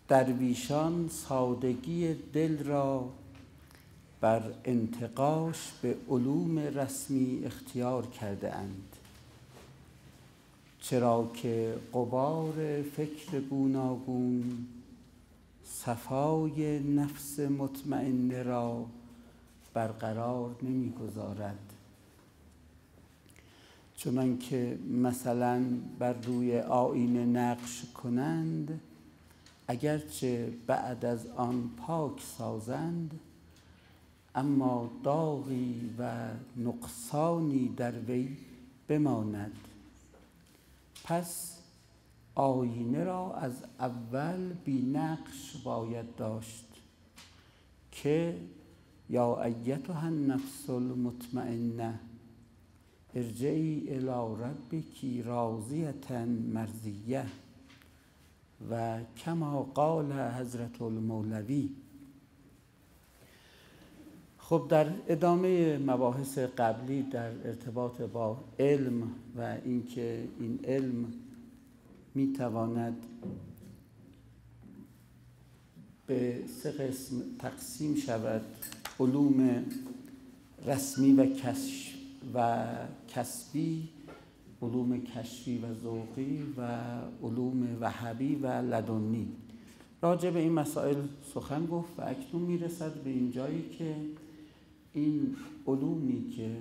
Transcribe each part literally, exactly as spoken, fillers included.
درویشان سادگی دل را بر انتقاش به علوم رسمی اختیار کرده اند، چرا که غبار فکر گوناگون صفای نفس مطمئنه را برقرار نمی‌گذارد. چنان که مثلا بر روی آینه نقش کنند، اگرچه بعد از آن پاک سازند، اما داغی و نقصانی در وی بماند. پس آینه را از اول بی نقش باید داشت که یا ایتها النفس المطمئنه ارجعی الی ربک راضیة مرضیه و کما قال حضرت المولوی. خب در ادامه مباحث قبلی در ارتباط با علم و اینکه این علم میتواند به سه قسم تقسیم شود: علوم رسمی و کشف و کسبی، علوم کشفی و ذوقی و علوم وهبی و لدنی. راجع به این مسائل سخن گفت و اکنون میرسد به این جایی که این علومی که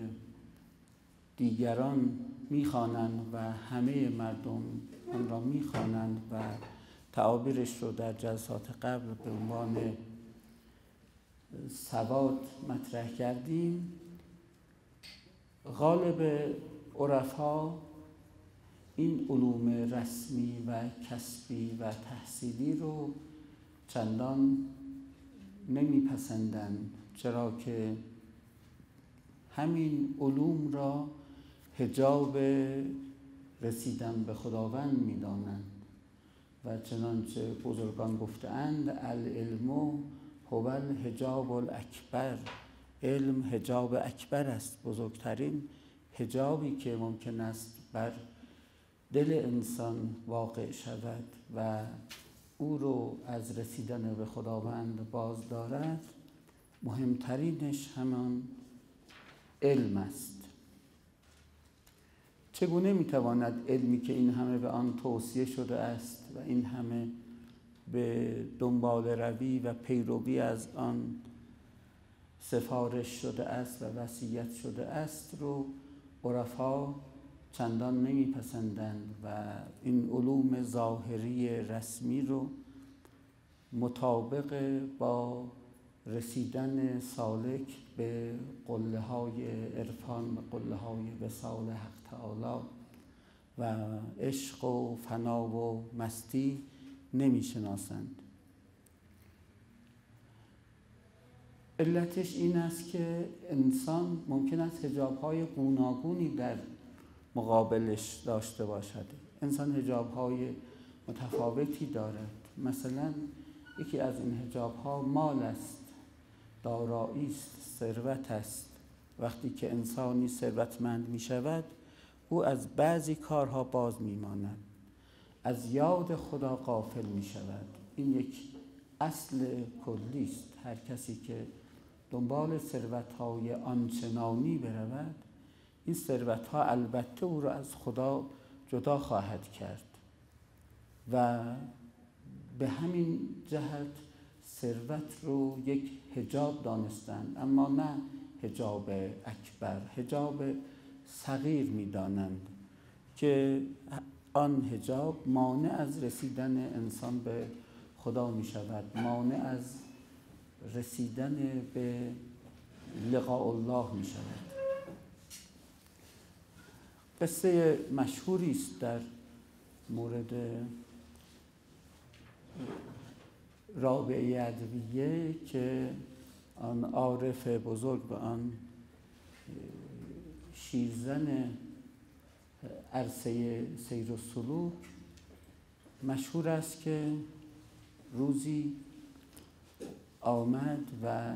دیگران میخوانند و همه مردم آن را میخوانند و تعابیرش رو در جلسات قبل به عنوان سواد مطرح کردیم، غالب عرفا این علوم رسمی و کسبی و تحصیلی رو چندان نمیپسندند، چرا که همین علوم را حجاب رسیدن به خداوند می‌دانند و چنانچه بزرگان گفته‌اند العلم هو الحجاب الاکبر، علم حجاب اکبر است، بزرگترین حجابی که ممکن است بر دل انسان واقع شود و او رو از رسیدن به خداوند باز دارد. مهمترینش همان علم است. چگونه میتواند علمی که این همه به آن توصیه شده است و این همه به دنبال روی و پیروی از آن سفارش شده است و وصیت شده است رو عرفا چندان نمیپسندند و این علوم ظاهری رسمی رو مطابق با رسیدن سالک به قله های عرفان و قله های وصال حق تعالی و عشق و فنا و مستی نمیشناسند. علتش این است که انسان ممکن است حجاب‌های گوناگونی در مقابلش داشته باشد. انسان حجاب‌های متفاوتی دارد. مثلا یکی از این حجاب‌ها مال است، دارایی است، ثروت است. وقتی که انسانی ثروتمند می شود، او از بعضی کارها باز می ماند، از یاد خدا غافل می شود. این یک اصل کلی است. هر کسی که دنبال ثروت‌های آنچنانی برود، این ثروت‌ها البته او را از خدا جدا خواهد کرد و به همین جهت ثروت رو یک حجاب دانستند، اما نه حجاب اکبر، حجاب صغیر می‌دانند که آن حجاب مانع از رسیدن انسان به خدا می‌شود، مانع از رسیدن به لقاء الله می‌شود. قصه مشهوری است در مورد رابعه ادویه که آن عارف بزرگ و آن شیرزن عرصه سیر و سلوک مشهور است که روزی آمد و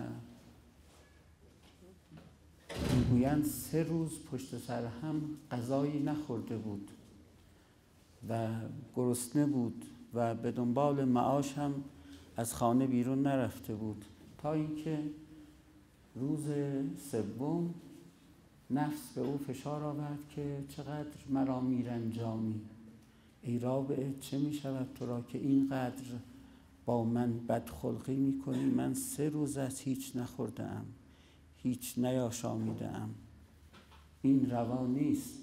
میگویند سه روز پشت سر هم غذایی نخورده بود و گرسنه بود و به دنبال معاش هم از خانه بیرون نرفته بود تا اینکه روز سوم نفس به او فشار آورد که چقدر مرا میرنجانی، ای رابعه چه می شود تو را که اینقدر با من بدخلقی می کنی؟ من سه روز از هیچ نخورده ام، هیچ نیاشامیده ام، این روا نیست.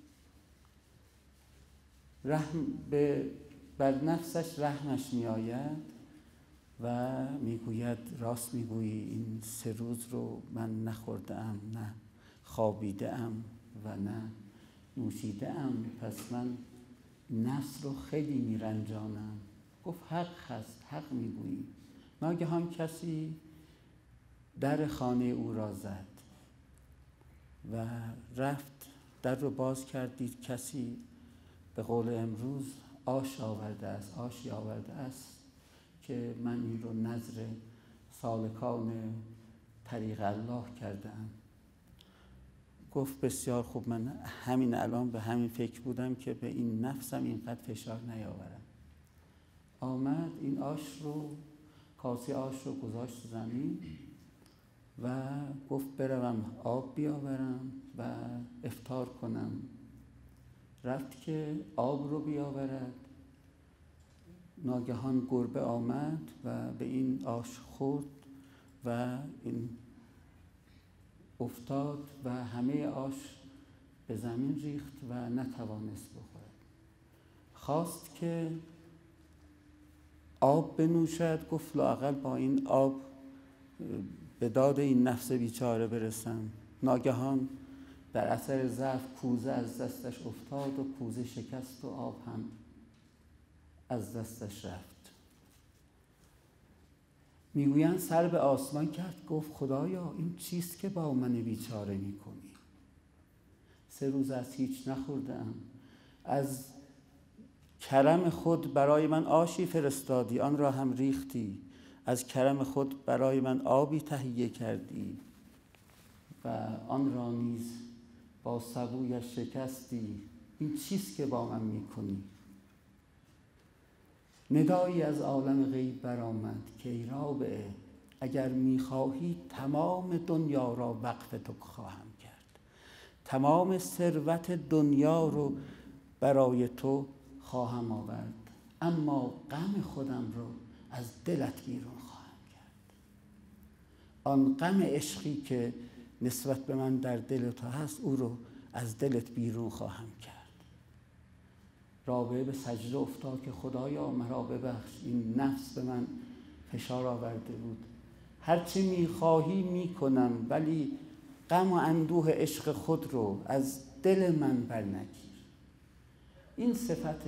رحم به بر نفسش رحمش می آید و می گوید راست می گویی، این سه روز رو من نخورده ام، نه خوابیده ام و نه نوشیده ام، پس من نفس رو خیلی می رنجانم. گفت حق هست، حق می گویی. ناگهان کسی در خانه او را زد و رفت در رو باز کردید، کسی به قول امروز آش آورده است، آشی آورده است که من این رو نظر سالکان طریق الله کردم. گفت بسیار خوب، من همین الان به همین فکر بودم که به این نفسم اینقدر فشار نیاورم. آمد این آش رو، کاسه آش رو گذاشت زمین و گفت بروم آب بیاورم و افطار کنم. رفت که آب رو بیاورد، ناگهان گربه آمد و به این آش خورد و این افتاد و همه آش به زمین ریخت و نتوانست بخورد. خواست که آب بنوشد، گفت لااقل با این آب به داد این نفس بیچاره برسم. ناگهان در اثر ضعف کوزه از دستش افتاد و کوزه شکست و آب هم از دستش رفت. میگویند سر به آسمان کرد، گفت خدایا این چیست که با من بیچاره میکنی؟ سه روز از هیچ نخوردم، از کرم خود برای من آشی فرستادی، آن را هم ریختی، از کرم خود برای من آبی تهیه کردی و آن را نیز با سبویش شکستی، این چیست که با من میکنی؟ ندایی از عالم غیب برآمد که ای رابعه اگر میخواهی تمام دنیا را وقف تو خواهم کرد، تمام ثروت دنیا رو برای تو خواهم آورد، اما غم خودم رو از دلت بیرون خواهم کرد. آن غم عشقی که نسبت به من در دل تو هست او رو از دلت بیرون خواهم کرد. رابعه به سجده افتاد که خدایا مرا ببخش، این نفس به من فشار آورده بود، هرچی میخواهی میکنم ولی غم و اندوه عشق خود رو از دل من برنگیر. این صفت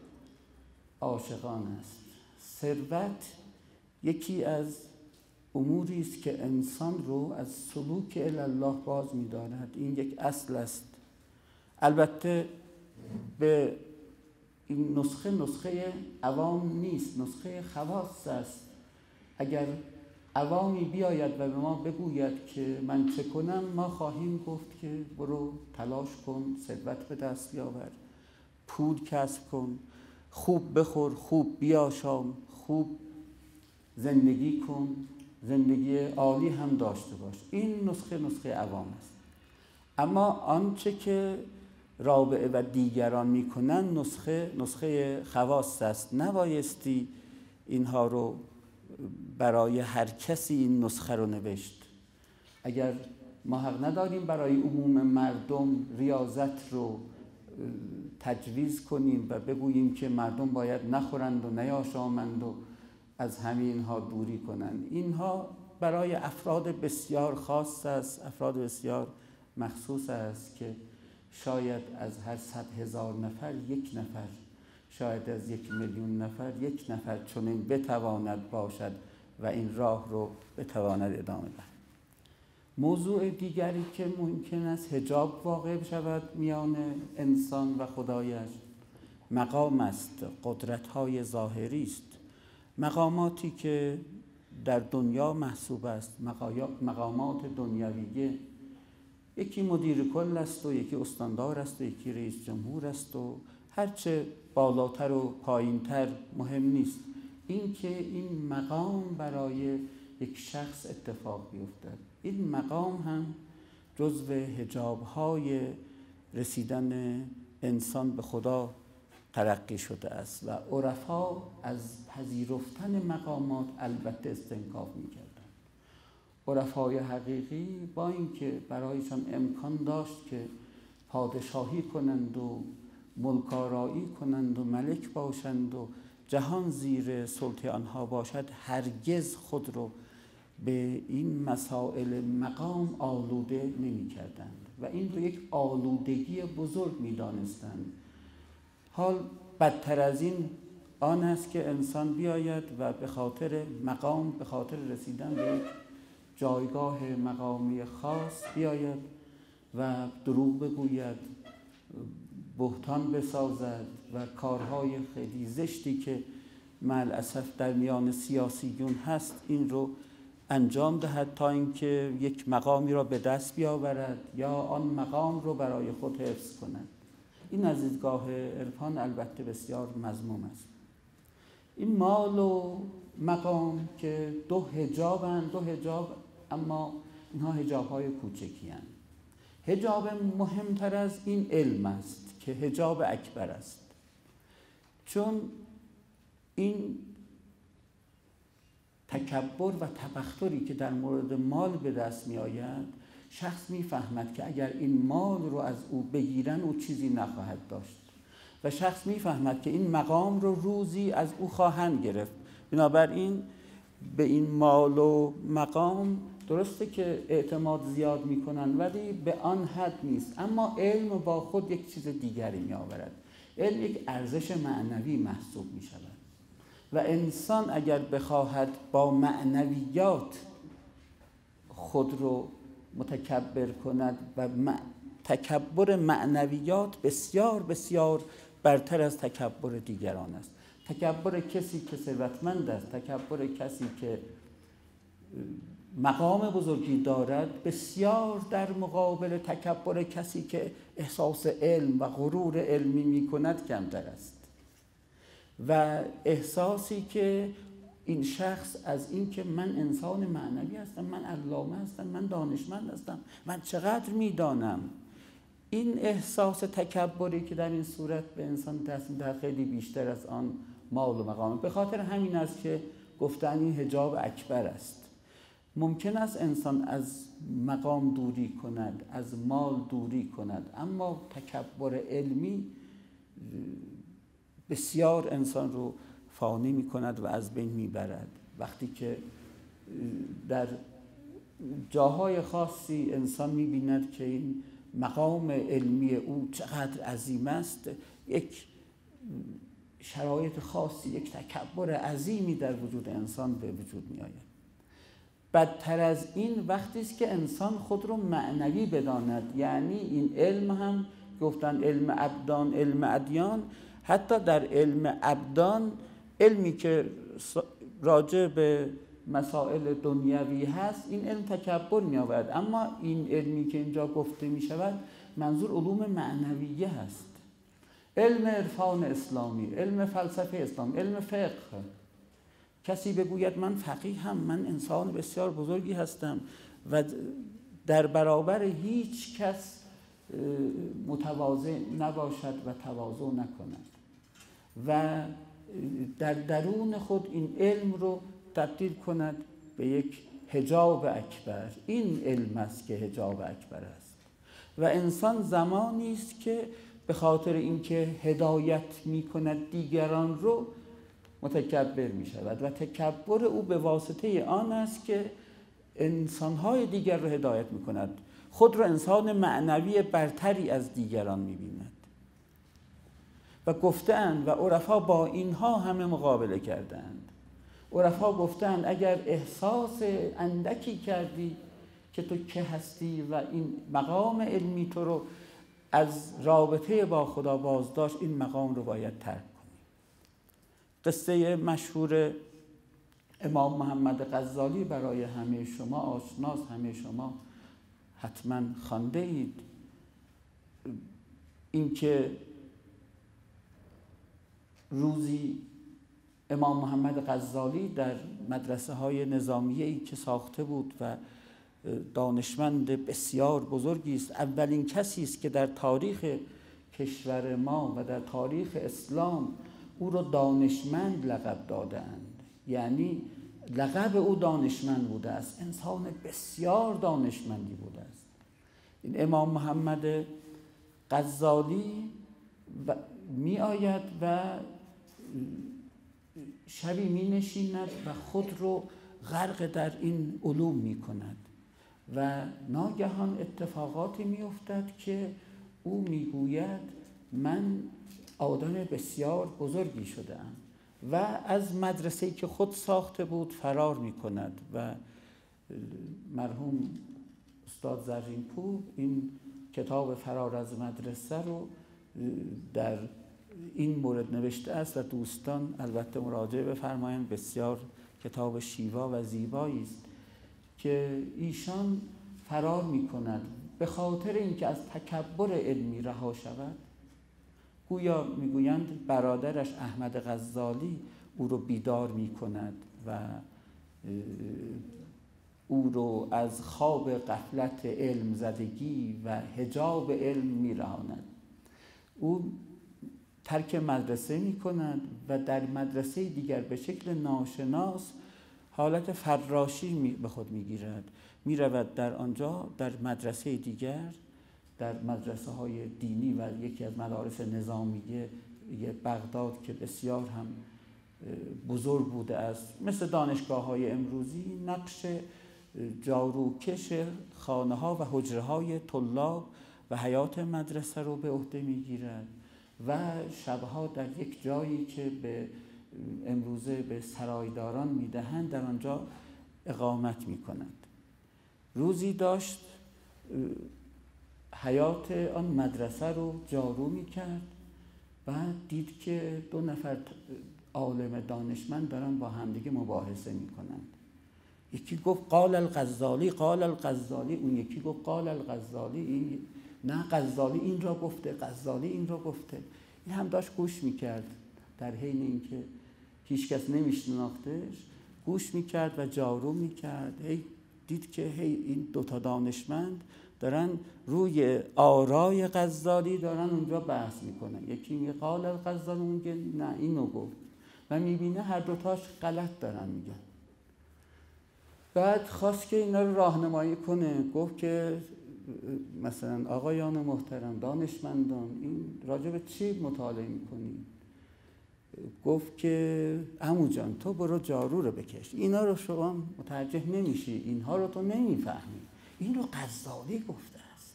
عاشقان است. ثروت یکی از اموری است که انسان رو از سلوک الی الله باز می‌دارد. این یک اصل است. البته به این نسخه نسخه عوام نیست، نسخه خواص است. اگر عوامی بیاید و به ما بگوید که من چه کنم، ما خواهیم گفت که برو تلاش کن، ثروت به دست بیاور، پول کسب کن، خوب بخور، خوب بیاشام، خوب زندگی کن، زندگی عالی هم داشته باش. این نسخه نسخه عوام است. اما آنچه که رابعه و دیگران میکنن نسخه نسخه خواص است. نبایستی اینها رو برای هر کسی این نسخه رو نوشت. اگر ما حق نداریم برای عموم مردم ریاضت رو تجویز کنیم و بگوییم که مردم باید نخورند و نیاشامند و از همین اینها دوری کنند. اینها برای افراد بسیار خاص است، افراد بسیار مخصوص است که شاید از هر صد هزار نفر یک نفر، شاید از یک میلیون نفر یک نفر چنین بتواند باشد و این راه رو بتواند ادامه دهد. موضوع دیگری که ممکن است حجاب واقع شود میان انسان و خدایش مقام است، قدرت‌های ظاهری است، مقاماتی که در دنیا محسوب است، مقامات دنیویه. یکی مدیر کل است و یکی استاندار است و یکی رئیس جمهور است و هرچه بالاتر و پایینتر مهم نیست. این که این مقام برای یک شخص اتفاق بیفتد. این مقام هم جزو حجاب‌های رسیدن انسان به خدا ترقی شده است و عرفا از پذیرفتن مقامات البته استنکاف می‌کردند. عرفای حقیقی با اینکه برایشان امکان داشت که پادشاهی کنند و ملک‌آرایی کنند و ملک باشند و جهان زیر سلطه آنها باشد، هرگز خود رو به این مسائل مقام آلوده نمی کردند و این رو یک آلودگی بزرگ می دانستند. حال بدتر از این آن است که انسان بیاید و به خاطر مقام، به خاطر رسیدن به یک جایگاه مقامی خاص بیاید و دروغ بگوید، بهتان بسازد و کارهای خیلی زشتی که ملعصف در میان سیاسیون هست این رو انجام دهد تا اینکه یک مقامی را به دست بیاورد یا آن مقام رو برای خود حفظ کند. این از دیدگاه عرفان البته بسیار مذموم است. این مال و مقام که دو حجابند، دو حجاب، اما اینها حجاب‌های کوچکی هستند. حجاب مهمتر از این علم است که حجاب اکبر است، چون این تکبر و تبختری که در مورد مال به دست می آید، شخص می فهمد که اگر این مال رو از او بگیرن او چیزی نخواهد داشت و شخص می فهمد که این مقام رو روزی از او خواهند گرفت. بنابراین به این مال و مقام درسته که اعتماد زیاد می کنن ولی به آن حد نیست. اما علم با خود یک چیز دیگری می آورد. علم یک ارزش معنوی محسوب می شود و انسان اگر بخواهد با معنویات خود رو متکبر کند و تکبر معنویات بسیار بسیار برتر از تکبر دیگران است. تکبر کسی که ثروتمند است، تکبر کسی که مقام بزرگی دارد بسیار در مقابل تکبر کسی که احساس علم و غرور علمی می کند کمتر است و احساسی که این شخص از این که من انسان معنوی هستم، من علامه هستم، من دانشمند هستم، من چقدر میدانم، این احساس تکبری که در این صورت به انسان دست می‌دهد خیلی بیشتر از آن مال و مقام. به خاطر همین است که گفتن این حجاب اکبر است. ممکن است انسان از مقام دوری کند، از مال دوری کند، اما تکبر علمی بسیار انسان رو فانی می کند و از بین می برد. وقتی که در جاهای خاصی انسان می بیند که این مقام علمی او چقدر عظیم است، یک شرایط خاصی، یک تکبر عظیمی در وجود انسان به وجود می آید. بدتر از این وقتی است که انسان خود رو معنوی بداند، یعنی این علم هم گفتن علم ابدان، علم ادیان، حتی در علم ابدان، علمی که راجع به مسائل دنیوی هست، این علم تکبر می آورد. اما این علمی که اینجا گفته می شود منظور علوم معنویه هست، علم عرفان اسلامی، علم فلسفه اسلام، علم فقه. کسی بگوید من فقیه هم، من انسان بسیار بزرگی هستم و در برابر هیچ کس متواضع نباشد و تواضع نکند و در درون خود این علم رو تبدیل کند به یک حجاب اکبر. این علم است که حجاب اکبر است و انسان زمانی است که به خاطر اینکه هدایت می کند دیگران رو متکبر می شود و تکبر او به واسطه آن است که انسانهای دیگر رو هدایت می کند، خود را انسان معنوی برتری از دیگران می بیند و گفتند و عرفا با اینها همه مقابله کردند. عرفا گفتند اگر احساس اندکی کردی که تو که هستی و این مقام علمی تو رو از رابطه با خدا باز داشت، این مقام رو باید ترک کنی. قصه مشهور امام محمد غزالی برای همه شما آشناست، همه شما حتما خوانده اید. این که روزی امام محمد غزالی در مدرسه های نظامیه‌ای که ساخته بود و دانشمند بسیار بزرگی است، اولین کسی است که در تاریخ کشور ما و در تاریخ اسلام او را دانشمند لقب دادند. یعنی لقب او دانشمند بوده است، انسان بسیار دانشمندی بوده است. این امام محمد غزالی می آید و شبی می نشیند و خود رو غرق در این علوم می کند و ناگهان اتفاقاتی می افتد که او می گوید من آدم بسیار بزرگی شدم و از مدرسه‌ای که خود ساخته بود فرار می کند و مرحوم استاد زرین‌پور این کتاب فرار از مدرسه رو در این مورد نوشته است و دوستان البته مراجعه بفرمایند. بسیار کتاب شیوا و زیبایی است که ایشان فرار می کند به خاطر اینکه از تکبر علمی رها شود. گویا میگویند برادرش احمد غزالی او رو بیدار می کند و او رو از خواب غفلت علم زدگی و حجاب علم می رهاند. او ترک مدرسه می کند و در مدرسه دیگر به شکل ناشناس حالت فراشی به خود می گیرد. می رود در آنجا در مدرسه دیگر، در مدرسه های دینی و یکی از مدارس نظامیه بغداد که بسیار هم بزرگ بوده است، مثل دانشگاه های امروزی، نقش جاروکش خانه ها و حجره های طلاب و حیات مدرسه رو به عهده می گیرد و شبها در یک جایی که به امروزه به سرایداران می دهند در آنجا اقامت می کند. روزی داشت حیات آن مدرسه رو جارو می کرد و دید که دو نفر عالم دانشمند دارن با همدیگه مباحثه می کنند. یکی گفت قال الغزالی قال الغزالی، اون یکی گفت قال الغزالی، این نه غزالی این را گفته، غزالی این را گفته. این هم داشت گوش میکرد، در حین اینکه هیچ کس نمیشناختش گوش میکرد و جارو میکرد. هی دید که هی این دوتا دانشمند دارن روی آرای غزالی دارن اونجا بحث میکنن. یکی میگه قال الغزالی، اون میگه نه اینو گفت و میبینه هر دوتاش غلط دارن میگن. بعد خواست که اینا رو راهنمایی کنه، گفت که مثلا آقایان محترم دانشمندان این راجع به چی مطالعه میکنی؟ گفت که عمو جان تو برو جارو رو بکش، اینا رو شما متوجه نمیشی، اینها رو تو نمیفهمی، این رو غزالی گفته است.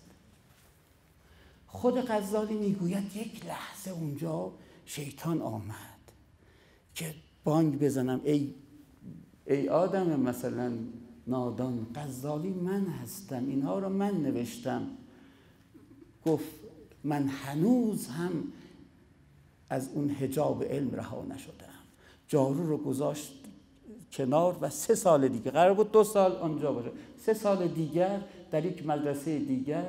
خود غزالی میگوید یک لحظه اونجا شیطان آمد که بانگ بزنم ای ای آدم مثلا نادان، غزالی من هستم، اینها رو من نوشتم. گفت من هنوز هم از اون حجاب علم رها نشدم. جارو رو گذاشت کنار و سه سال دیگه قرار بود دو سال آنجا باشه، سه سال دیگر در یک مدرسه دیگر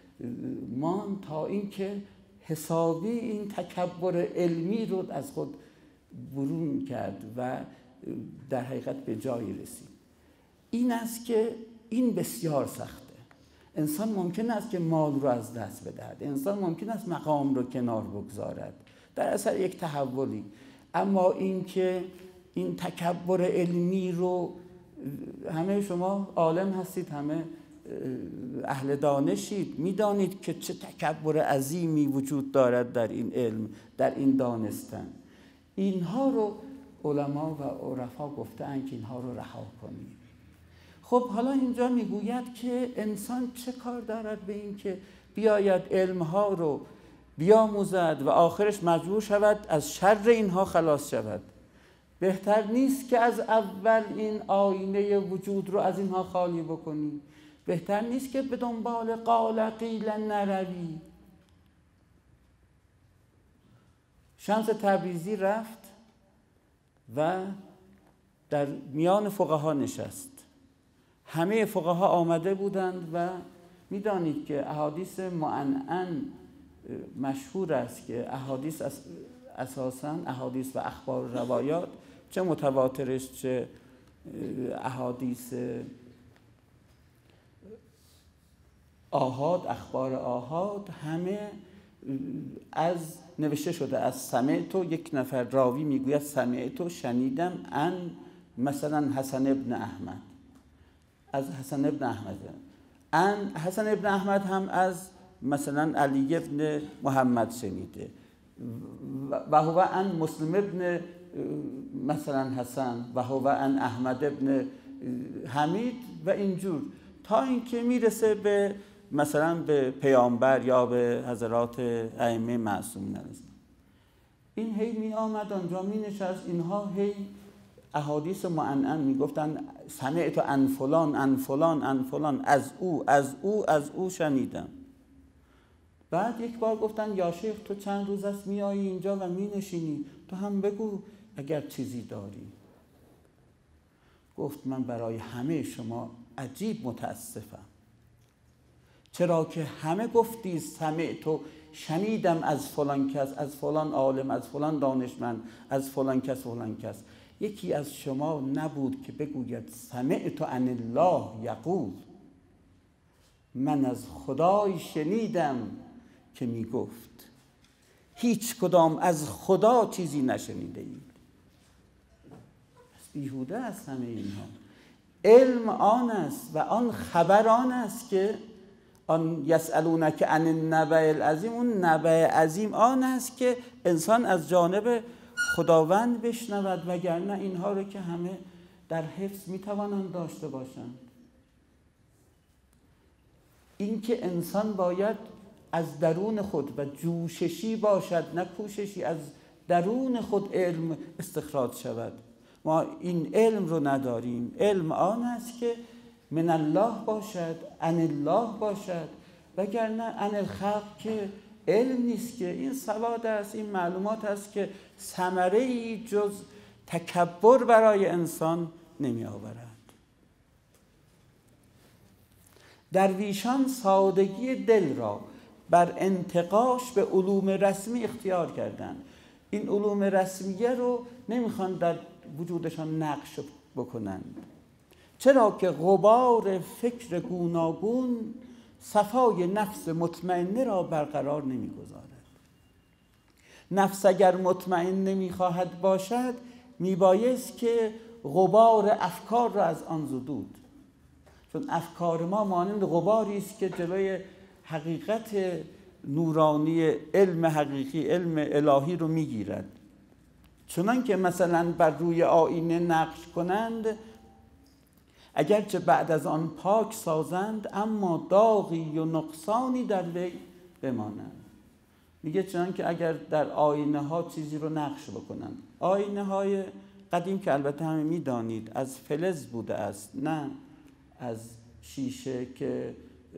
مان تا اینکه حسابی این تکبر علمی رو از خود برون کرد و در حقیقت به جایی رسید. این است که این بسیار سخته. انسان ممکن است که مال رو از دست بدهد، انسان ممکن است مقام رو کنار بگذارد در اثر یک تحولی، اما این که این تکبر علمی رو، همه شما عالم هستید، همه اهل دانشید، میدانید که چه تکبر عظیمی وجود دارد در این علم، در این دانستن. اینها رو علما و عرفا گفتند که اینها رو رها کنید. خب حالا اینجا میگوید که انسان چه کار دارد به این که بیاید علمها رو بیاموزد و آخرش مجبور شود از شر اینها خلاص شود؟ بهتر نیست که از اول این آینه وجود رو از اینها خالی بکنی؟ بهتر نیست که به دنبال قال قیل نروی؟ شمس تبریزی رفت و در میان فقها نشست. همه فقها آمده بودند و میدانید که احادیث معنعن مشهور است که احادیث اساساً احادیث و اخبار و روایات چه متواترش چه احادیث آحاد، اخبار آحاد، همه از نوشته شده از سمعتو، یک نفر راوی میگوید سمعتو، شنیدم، ان مثلا حسن ابن احمد، از حسن ابن احمد، ان حسن ابن احمد هم از مثلا علی ابن محمد شنیده، و هو ان مسلم ابن مثلا حسن، و هو ان احمد ابن حمید، و اینجور تا اینکه میرسه به مثلا به پیامبر یا به حضرات ائمه معصومین. این هی می آمد آنجا می نشست، اینها هی احادیث معنعن می گفتن سمعت عن فلان عن فلان عن فلان، از او از او از او شنیدم. بعد یک بار گفتن یا شیخ تو چند روز است می آیی اینجا و می نشینی، تو هم بگو اگر چیزی داری. گفت من برای همه شما عجیب متاسفم، چرا که همه گفتی سمعتو، شنیدم از فلان کس، از فلان عالم، از فلان دانشمند، از فلان کس فلان کس، یکی از شما نبود که بگوید سمعت عن الله یقول، من از خدای شنیدم که می گفت. هیچ کدام از خدا چیزی نشنیده اید. بیهوده است همه اینها. علم آن است و آن خبر آن است که آن یسألونک عن النبأ العظیم، اون نبأ عظیم آن است که انسان از جانب خداوند بشنود، وگرنه اینها رو که همه در حفظ میتوانند داشته باشند. این که انسان باید از درون خود و جوششی باشد نه کوششی، از درون خود علم استخراج شود. ما این علم رو نداریم. علم آن است که من الله باشد، عن الله باشد، وگرنه عن الخلق که علم نیست، که این سواد است، این معلومات است که ثمره ای جز تکبر برای انسان نمی آورد. درویشان سادگی دل را بر انتقاش به علوم رسمی اختیار کردند. این علوم رسمیه رو نمیخوان در وجودشان نقش بکنند، چرا که غبار فکر گوناگون صفای نفس مطمئنه را برقرار نمیگذارد. نفس اگر مطمئن نمیخواهد باشد، میبایست که غبار افکار را از آن زدود، چون افکار ما مانند غباری است که جلوی حقیقت نورانی علم حقیقی، علم الهی رو میگیرد. چنان که مثلا بر روی آینه نقش کنند، اگرچه بعد از آن پاک سازند، اما داغی و نقصانی در وی بمانند. میگه چنان که اگر در آینه ها چیزی رو نقش بکنند، آینه های قدیم که البته همه میدانید از فلز بوده است، نه از شیشه که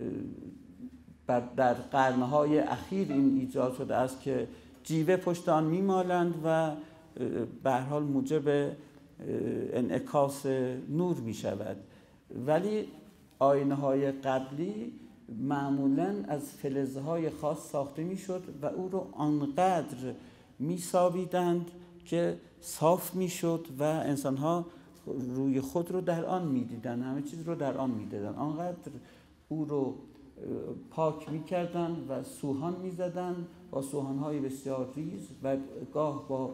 در قرنهای اخیر این ایجاد شده است که جیوه پشت آن میمالند و به هر حال موجب انعکاس نور می شود. ولی آینه های قبلی معمولاً از فلزهای خاص ساخته می شد و او رو آنقدر می ساویدند که صاف می شد و انسانها روی خود رو در آن می دیدن، همه چیز رو در آن می دیدن. آنقدر او رو پاک می کردن و سوهان می زدن با سوهانهای بسیار ریز و گاه با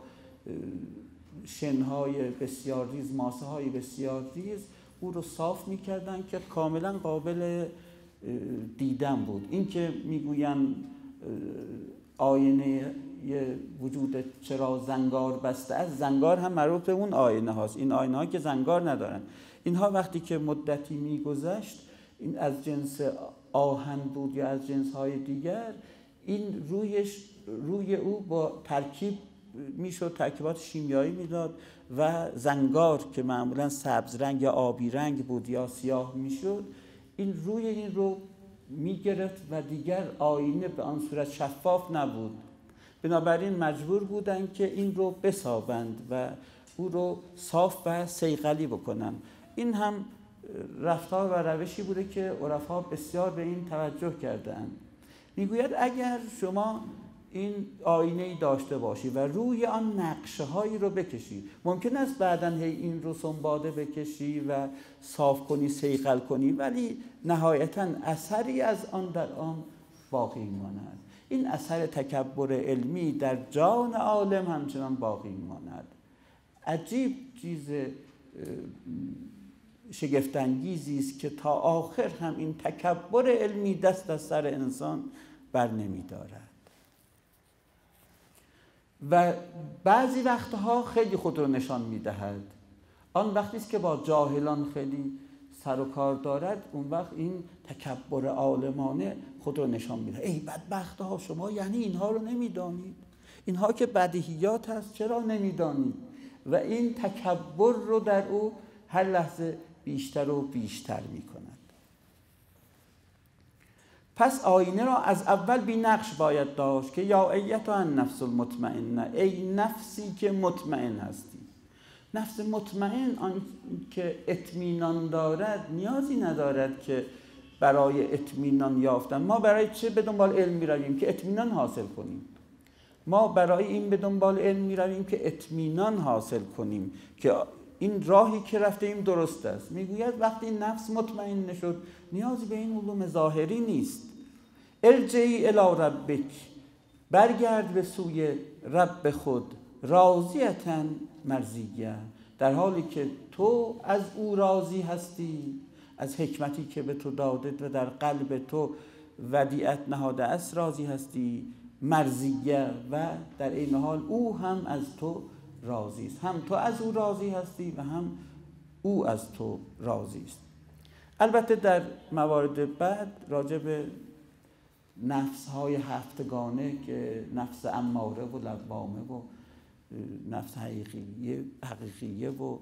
شنهای بسیار ریز، ماسه های بسیار ریز او رو صاف می کردن که کاملا قابل دیدن بود. این که میگوین آینه وجود چرا زنگار بسته است، زنگار هم مربوط به اون آینه هاست. این آینه ها که زنگار ندارن، اینها وقتی که مدتی میگذشت، این از جنس آهن بود یا از جنس های دیگر، این رویش روی او با ترکیب میشد، ترکیبات شیمیایی میداد و زنگار که معمولا سبز رنگ یا آبی رنگ بود یا سیاه میشد، این روی این رو میگرفت و دیگر آینه به آن صورت شفاف نبود. بنابراین مجبور بودن که این رو بسابند و او رو صاف و صیقلی بکنن. این هم رفتار و روشی بوده که عرفا بسیار به این توجه کردند. میگوید اگر شما این آینه‌ای داشته باشی و روی آن نقشه هایی رو بکشی. ممکن است بعداً هی این رو سنباده بکشی و صاف کنی، صیقل کنی، ولی نهایتاً اثری از آن در آن باقی ماند. این اثر تکبر علمی در جان عالم همچنان باقی ماند. عجیب چیز شگفت‌انگیزی است که تا آخر هم این تکبر علمی دست از سر انسان بر نمی‌دارد و بعضی وقتها خیلی خود رو نشان می‌دهد. آن وقتی است که با جاهلان خیلی سر و کار دارد، اون وقت این تکبر عالمانه خود رو نشان می‌دهد. ای بدبخت‌ها، شما یعنی اینها رو نمی‌دانید؟ اینها که بدیهیات هست، چرا نمی‌دانید؟ و این تکبر رو در او هر لحظه بیشتر و بیشتر می‌کند. پس آینه را از اول بی نقش باید داشت که یا ایتها النفس المطمئنه، ای نفسی که مطمئن هستی. نفس مطمئن، آن که اطمینان دارد، نیازی ندارد که برای اطمینان یافتن ما برای چه به دنبال علم می‌رویم؟ که اطمینان حاصل کنیم. ما برای این به دنبال علم می‌رویم که اطمینان حاصل کنیم که این راهی که رفتیم درست است. میگوید وقتی نفس مطمئن شد نیازی به این علوم ظاهری نیست. ارجعی الی ربک، برگرد به سوی رب خود، راضیةً مرضیه، در حالی که تو از او راضی هستی، از حکمتی که به تو داده و در قلب تو ودیعت نهاده است راضی هستی، مرضیه، و در این حال او هم از تو راضی است. هم تو از او راضی هستی و هم او از تو راضی است. البته در موارد بعد راجع به نفس‌های هفتگانه که نفس اماره و لوامه و نفس حقیقیه حقیقیه و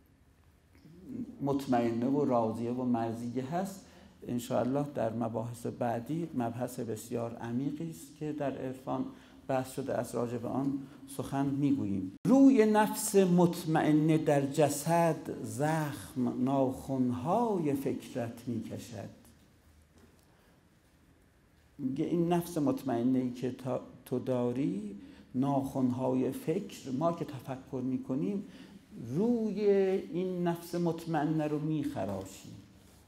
مطمئنه و راضیه و مرضیه هست، انشاءالله در مباحث بعدی مبحث بسیار عمیقی است که در عرفان بحث شده است، راجع به آن سخن میگوییم. روی نفس مطمئنه در جسد زخم ناخن‌های فکرت میکشد. میگه این نفس مطمئنه‌ای که تو داری، ناخن‌های فکر، ما که تفکر میکنیم روی این نفس مطمئنه رو میخراشیم.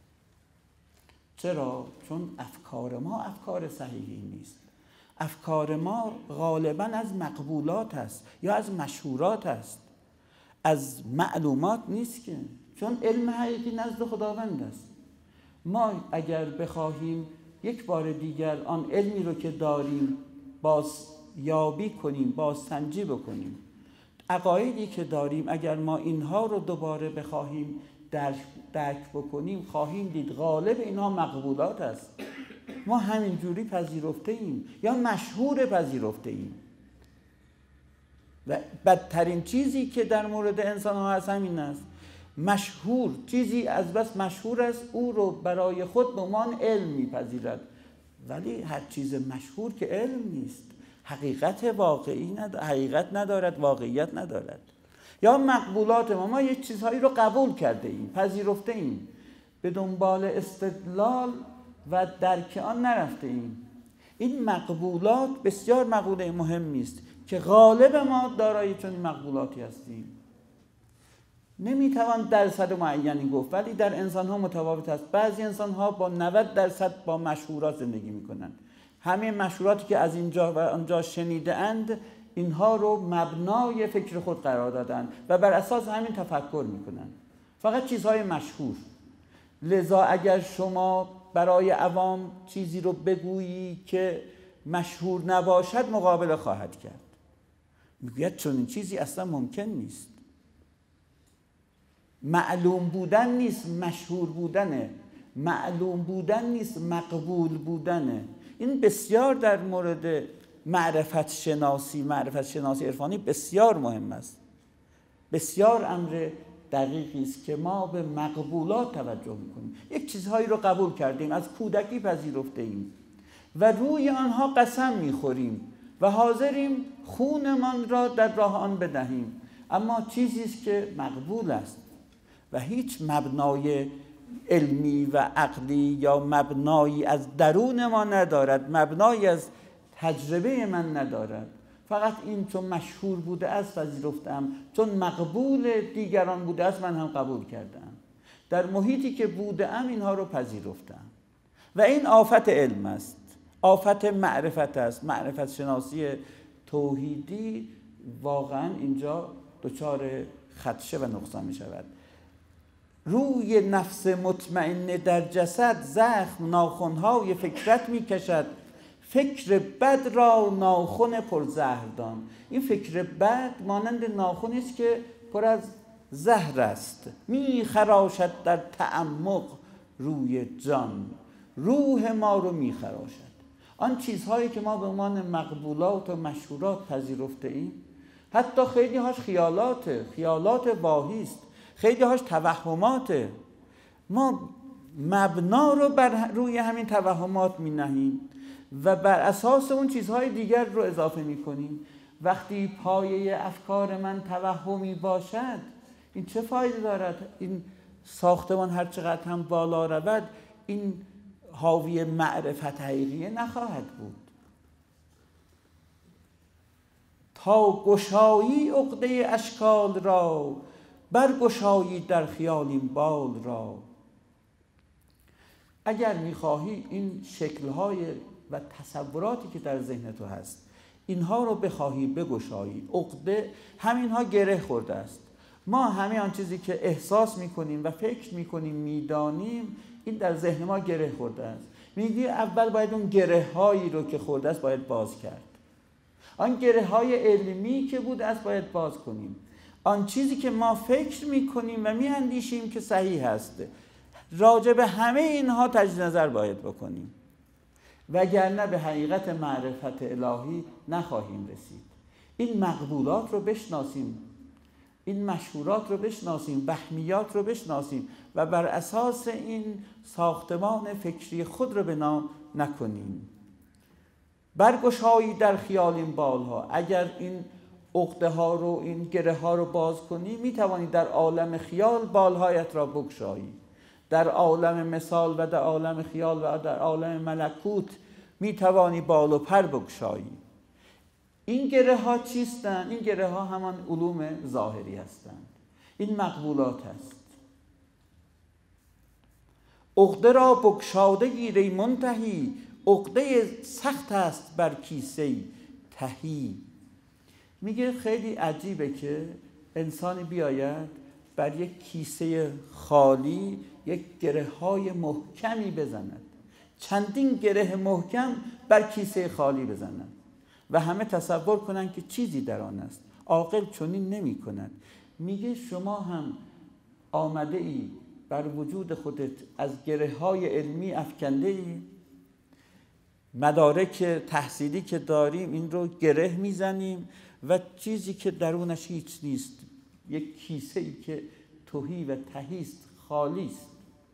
چرا؟ چون افکار ما افکار صحیحی نیست. افکار ما غالباً از مقبولات است یا از مشهورات است، از معلومات نیست، که چون علم حقیقی نزد خداوند است. ما اگر بخواهیم یک بار دیگر آن علمی رو که داریم باز یابی کنیم، باز سنجی بکنیم، عقایدی که داریم اگر ما اینها رو دوباره بخواهیم درک, درک بکنیم، خواهیم دید غالب اینها مقبولات است. ما همین جوری پذیرفته ایم یا مشهور پذیرفته ایم. و بدترین چیزی که در مورد انسان ها هست همین است. مشهور، چیزی از بس مشهور است او رو برای خود به عنوان علم میپذیرد، ولی هر چیز مشهور که علم نیست، حقیقت واقعی ندارد، حقیقت ندارد، واقعیت ندارد. یا مقبولات ما، ما یک چیزهایی رو قبول کرده ایم، پذیرفته ایم، به دنبال استدلال و درک آن نرفته ایم. این مقبولات بسیار مقوله مهمی است که غالب ما دارای چنین مقبولاتی هستیم. نمیتوان درصد معینی گفت، ولی در انسان ها متفاوت است. بعضی انسان ها با نود درصد با مشهورات زندگی میکنند. همه مشهوراتی که از اینجا و آنجا شنیده اند، اینها رو مبنای فکر خود قرار دادن و بر اساس همین تفکر میکنن. فقط چیزهای مشهور. لذا اگر شما برای عوام چیزی رو بگویی که مشهور نباشد، مقابله خواهد کرد. میگوید چون این چیزی اصلا ممکن نیست. معلوم بودن نیست، مشهور بودنه. معلوم بودن نیست، مقبول بودنه. این بسیار در مورد معرفت شناسی، معرفت شناسی عرفانی بسیار مهم است. بسیار امر دقیقی است که ما به مقبولات توجه میکنیم. یک چیزهایی رو قبول کردیم، از کودکی پذیرفته ایم و روی آنها قسم میخوریم و حاضریم خونمان را در راه آن بدهیم، اما چیزی است که مقبول است و هیچ مبنای علمی و عقلی یا مبنایی از درون ما ندارد، مبنایی از تجربه من ندارد، فقط این چون مشهور بوده است پذیرفتم، چون مقبول دیگران بوده است من هم قبول کردم، در محیطی که بوده ام اینها رو پذیرفتم. و این آفت علم است، آفت معرفت است. معرفت شناسی توحیدی واقعا اینجا دچار خدشه و نقصان می شود. روی نفس مطمئنه در جسد زخم ناخنهای فکرت می کشد، فکر بد را ناخن پر زهر دان. این فکر بد مانند ناخنی است که پر از زهر است، می خراشد در تعمق روی جان، روح ما رو می خراشد. آن چیزهایی که ما به عنوان مقبولات و مشهورات پذیرفته ایم، حتی خیلی هاش خیالاته، خیالات واهی است، خیلی هاش توهماته، ما مبنا رو بر روی همین توهمات می نهیم و بر اساس اون چیزهای دیگر رو اضافه می کنیم. وقتی پایه افکار من توهمی باشد این چه فایده دارد؟ این ساختمان هر چقدر هم بالا رود این حاوی معرفت حقیقی نخواهد بود. تا گشایی عقده اشکال را، برگشایی در خیال این بال را. اگر میخواهی این شکل‌های و تصوراتی که در ذهن تو هست اینها رو بخواهی بگشایی، عقده همینها گره خورده است. ما همه آن چیزی که احساس میکنیم و فکر میکنیم میدانیم این در ذهن ما گره خورده است. میگی اول باید اون گره هایی رو که خورده است باید باز کرد. آن گره های علمی که بوده است باید باز کنیم. آن چیزی که ما فکر میکنیم و میاندیشیم که صحیح است، راجع به همه اینها تجدید نظر باید بکنیم، وگرنه به حقیقت معرفت الهی نخواهیم رسید. این مقبولات رو بشناسیم، این مشهورات رو بشناسیم، وهمیات رو بشناسیم و بر اساس این ساختمان فکری خود رو بنا نکنیم. برگشایی در خیال این بالها. اگر این عقده ها رو، این گره ها رو باز کنی می توانی در عالم خیال بالهایت را بگشایی. در عالم مثال و در عالم خیال و در عالم ملکوت می توانی بال و پر بگشایی. این گره ها چیستند؟ این گره ها همان علوم ظاهری هستند. این مقبولات است. عقده را بگشاده گیر ای منتهی، عقده سخت است بر کیسه تهی. میگه خیلی عجیبه که انسانی بیاید بر یک کیسه خالی یک گره های محکمی بزند، چندین گره محکم بر کیسه خالی بزند و همه تصور کنند که چیزی در آن است. عاقل چنین نمی کند. میگه شما هم آمده ای بر وجود خودت از گره های علمی افکنده ای، مدارک تحصیلی که داریم این رو گره میزنیم و چیزی که درونش هیچ نیست، یک کیسه ای که تهی و تهی است، خالی است.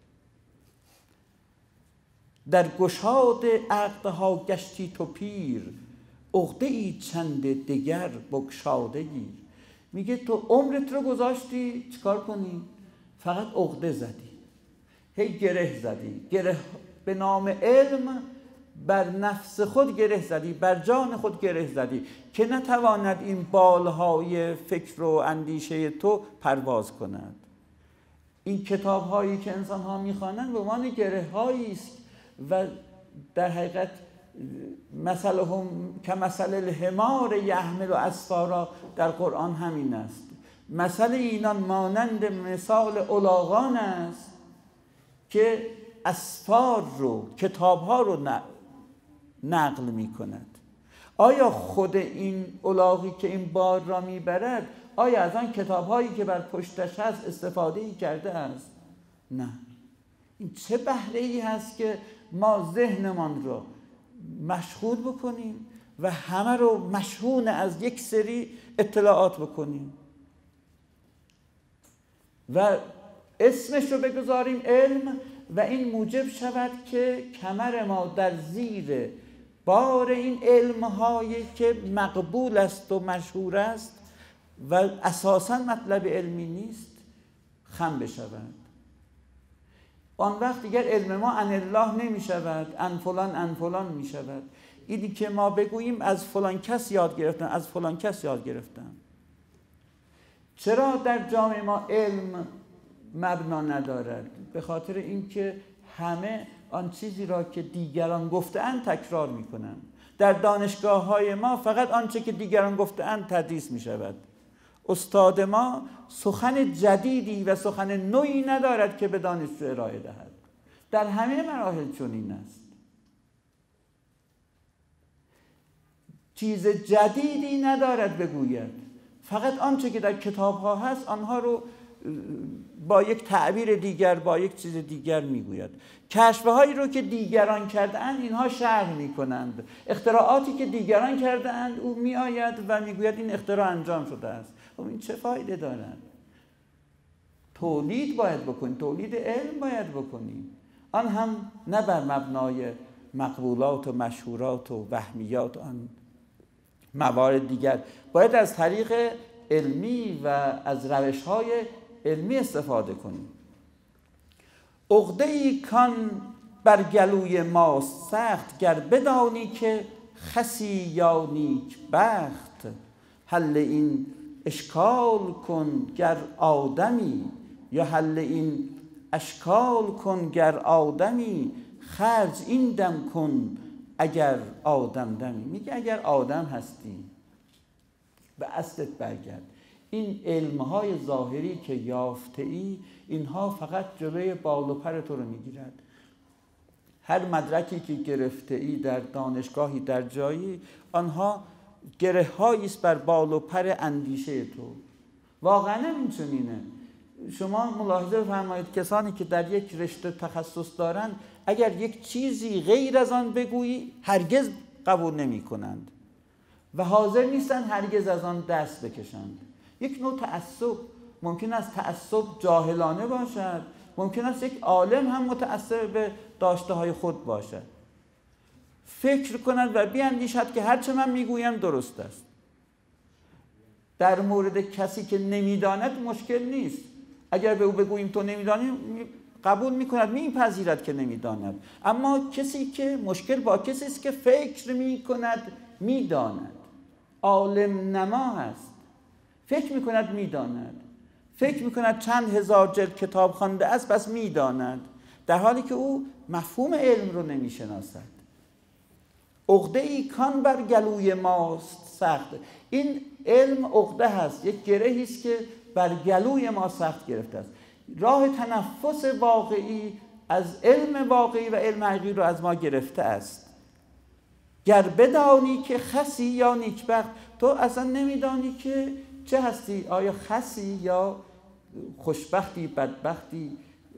در گشاد عقدها گشتی تو پیر، عقده ای چند دگر بگشاده گیر. میگه تو عمرت رو گذاشتی چیکار کنی؟ فقط عقده زدی، هی گره زدی، گره به نام علم بر نفس خود گره زدی، بر جان خود گره زدی که نتواند این بالهای فکر و اندیشه تو پرواز کند. این کتاب هایی که انسان ها میخوانند به عنوان گره هایی است و در حقیقت مثلهم کمثل الحمار یحمل اسفارا در قرآن همین است. مثل اینان مانند مثال الاغان است که اسفار رو، کتاب ها رو نقل می کند. آیا خود این الاغی که این بار را می برد آیا از آن کتاب هایی که بر پشتش هست استفاده ای کرده است؟ نه. این چه بهره ای هست که ما ذهنمان رو مشغول بکنیم و همه رو مشحون از یک سری اطلاعات بکنیم و اسمش رو بگذاریم علم و این موجب شود که کمر ما در زیر بار این علم‌هایی که مقبول است و مشهور است و اساساً مطلب علمی نیست خم بشود. آن وقت دیگر علم ما عن الله نمی شود، عن فلان عن فلان می شود. اینی که ما بگوییم از فلان کس یاد گرفتم، از فلان کس یاد گرفتم. چرا در جامعه ما علم مبنا ندارد؟ به خاطر اینکه همه آن چیزی را که دیگران گفته‌اند تکرار می‌کنند. در دانشگاه‌های ما فقط آنچه که دیگران گفته‌اند تدریس می‌شود. استاد ما سخن جدیدی و سخن نوعی ندارد که به دانشجو ارائه دهد. در همه مراحل چنین است. چیز جدیدی ندارد بگوید. فقط آنچه که در کتاب‌ها هست آنها رو با یک تعبیر دیگر، با یک چیز دیگر میگوید. کشف‌هایی رو که دیگران کرده‌اند اینها شرح میکنند. اختراعاتی که دیگران کرده‌اند او میآید و میگوید این اختراع انجام شده است. خب این چه فایده دارد؟ تولید باید بکنیم، تولید علم باید بکنیم. آن هم نه بر مبنای مقبولات و مشهورات و وهمیات آن موارد دیگر. باید از طریق علمی و از روش‌های علمی استفاده کنیم. عقده‌ای کان بر گلوی ماست سخت، گر بدانی که خسی یا نیک بخت. حل این اشکال کن گر آدمی، یا حل این اشکال کن گر آدمی. خرج این دم کن اگر آدم دمی. میگه اگر آدم هستی به اصلت برگرد. این علمهای ظاهری که یافته ای اینها فقط جلوی بال و پر تو رو میگیرد. هر مدرکی که گرفته ای در دانشگاهی در جایی، آنها گره هایی است بر بال و پر اندیشه تو. واقعا این چنینه. شما ملاحظه بفرمایید کسانی که در یک رشته تخصص دارند اگر یک چیزی غیر از آن بگویی هرگز قبول نمی کنند و حاضر نیستند هرگز از آن دست بکشند. یک نوع تعصب ممکن است تعصب جاهلانه باشد، ممکن است یک عالم هم متأثر به داشته های خود باشد، فکر کند و بیاندیشد که هرچه من میگویم درست است. در مورد کسی که نمیداند مشکل نیست. اگر به او بگوییم تو نمیدانی قبول میکند، میپذیرد که نمیداند. اما کسی که مشکل با کسی است که فکر میکند میداند، عالم نما هست، فکر میکند میداند، فکر میکند چند هزار جلد کتاب خوانده است پس میداند، در حالی که او مفهوم علم رو نمیشناسد. عقده ای کان بر گلوی ماست سخت. این علم عقده هست، یک گرهی است که بر گلوی ما سخت گرفته است. راه تنفس واقعی از علم واقعی و علم حقیقی رو از ما گرفته است. گر بدانی که خسی یا نیکبخت، تو اصلا نمیدانی که چه هستی، آیا خسی یا خوشبختی، بدبختی،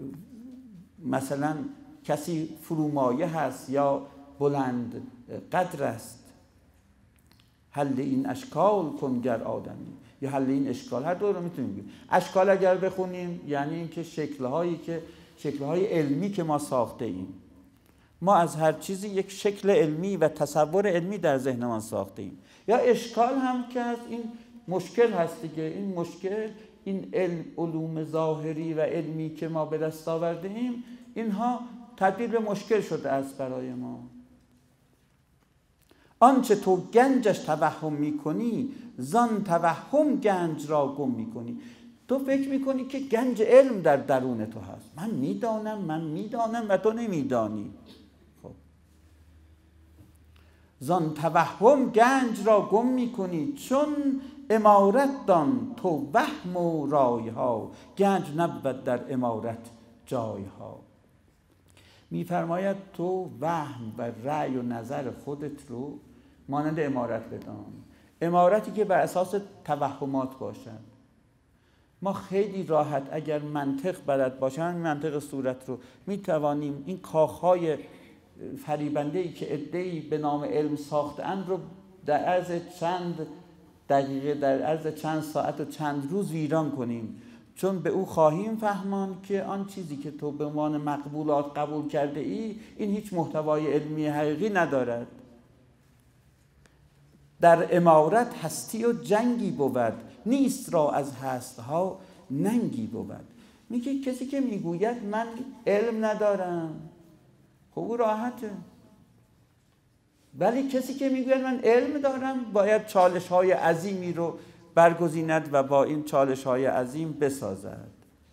مثلا کسی فرومایه هست یا بلند قدر است. حل این اشکال کن گر آدمی، یا حل این اشکال، هر دو رو میتونیم بگیم. اشکال اگر بخونیم یعنی اینکه شکل‌هایی که شکل‌های علمی که ما ساخته ایم، ما از هر چیزی یک شکل علمی و تصور علمی در ذهنمان ساخته ایم. یا اشکال هم که هست، این مشکل هست دیگه. این مشکل، این علم، علوم ظاهری و علمی که ما به دست آورده ایم، اینها تبدیل به مشکل شده است برای ما. آنچه تو گنجش توهم میکنی، زان توهم گنج را گم میکنی. تو فکر میکنی که گنج علم در درون تو هست. من میدانم، من میدانم و تو نمیدانی. خب زان توهم گنج را گم میکنی، چون امارت دان تو وهم و رایها، گنج نبود در امارت جایها. میفرماید تو وهم و رأی و نظر خودت رو مانند امارت بدان، امارتی که بر اساس توهمات باشد. ما خیلی راحت اگر منطق بلد باشن، منطق صورت رو میتوانیم این کاخهای فریبنده‌ای که عده‌ای به نام علم ساخته‌اند رو در عرض چند دقیقه، در عرض چند ساعت و چند روز ویران کنیم، چون به او خواهیم فهمان که آن چیزی که تو به عنوان مقبولات قبول کرده ای، این هیچ محتوای علمی حقیقی ندارد. در امارت هستی و جنگی بود، نیست را از هستها ننگی بود. میگه کسی که میگوید من علم ندارم، خب او راحته. ولی کسی که میگوید من علم دارم باید چالش های عظیمی رو برگزیند و با این چالش های عظیم بسازد.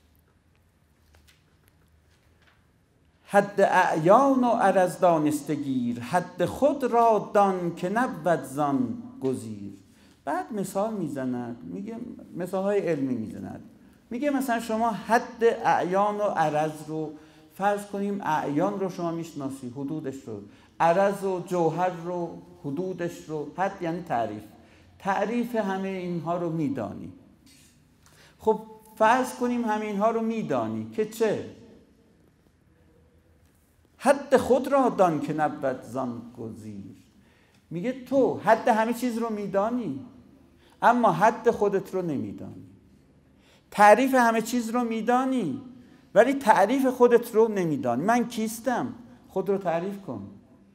حد اعیان و عرض دانستگیر، حد خود را دان که نبود زان گزیر. بعد مثال میزند، میگه مثال های علمی میزند، میگه مثلا شما حد اعیان و عرض رو فرض کنیم، اعیان رو شما میشناسی، حدودش رو، عرض و جوهر رو، حدودش رو، حد یعنی تعریف، تعریف همه اینها رو میدانی. خب فرض کنیم همه اینها رو میدانی که چه؟ حد خود را دان که نبود زان گزیر. میگه تو حد همه چیز رو میدانی اما حد خودت رو نمیدانی. تعریف همه چیز رو میدانی ولی تعریف خودت رو نمیدانی. من کیستم؟ خود رو تعریف کن.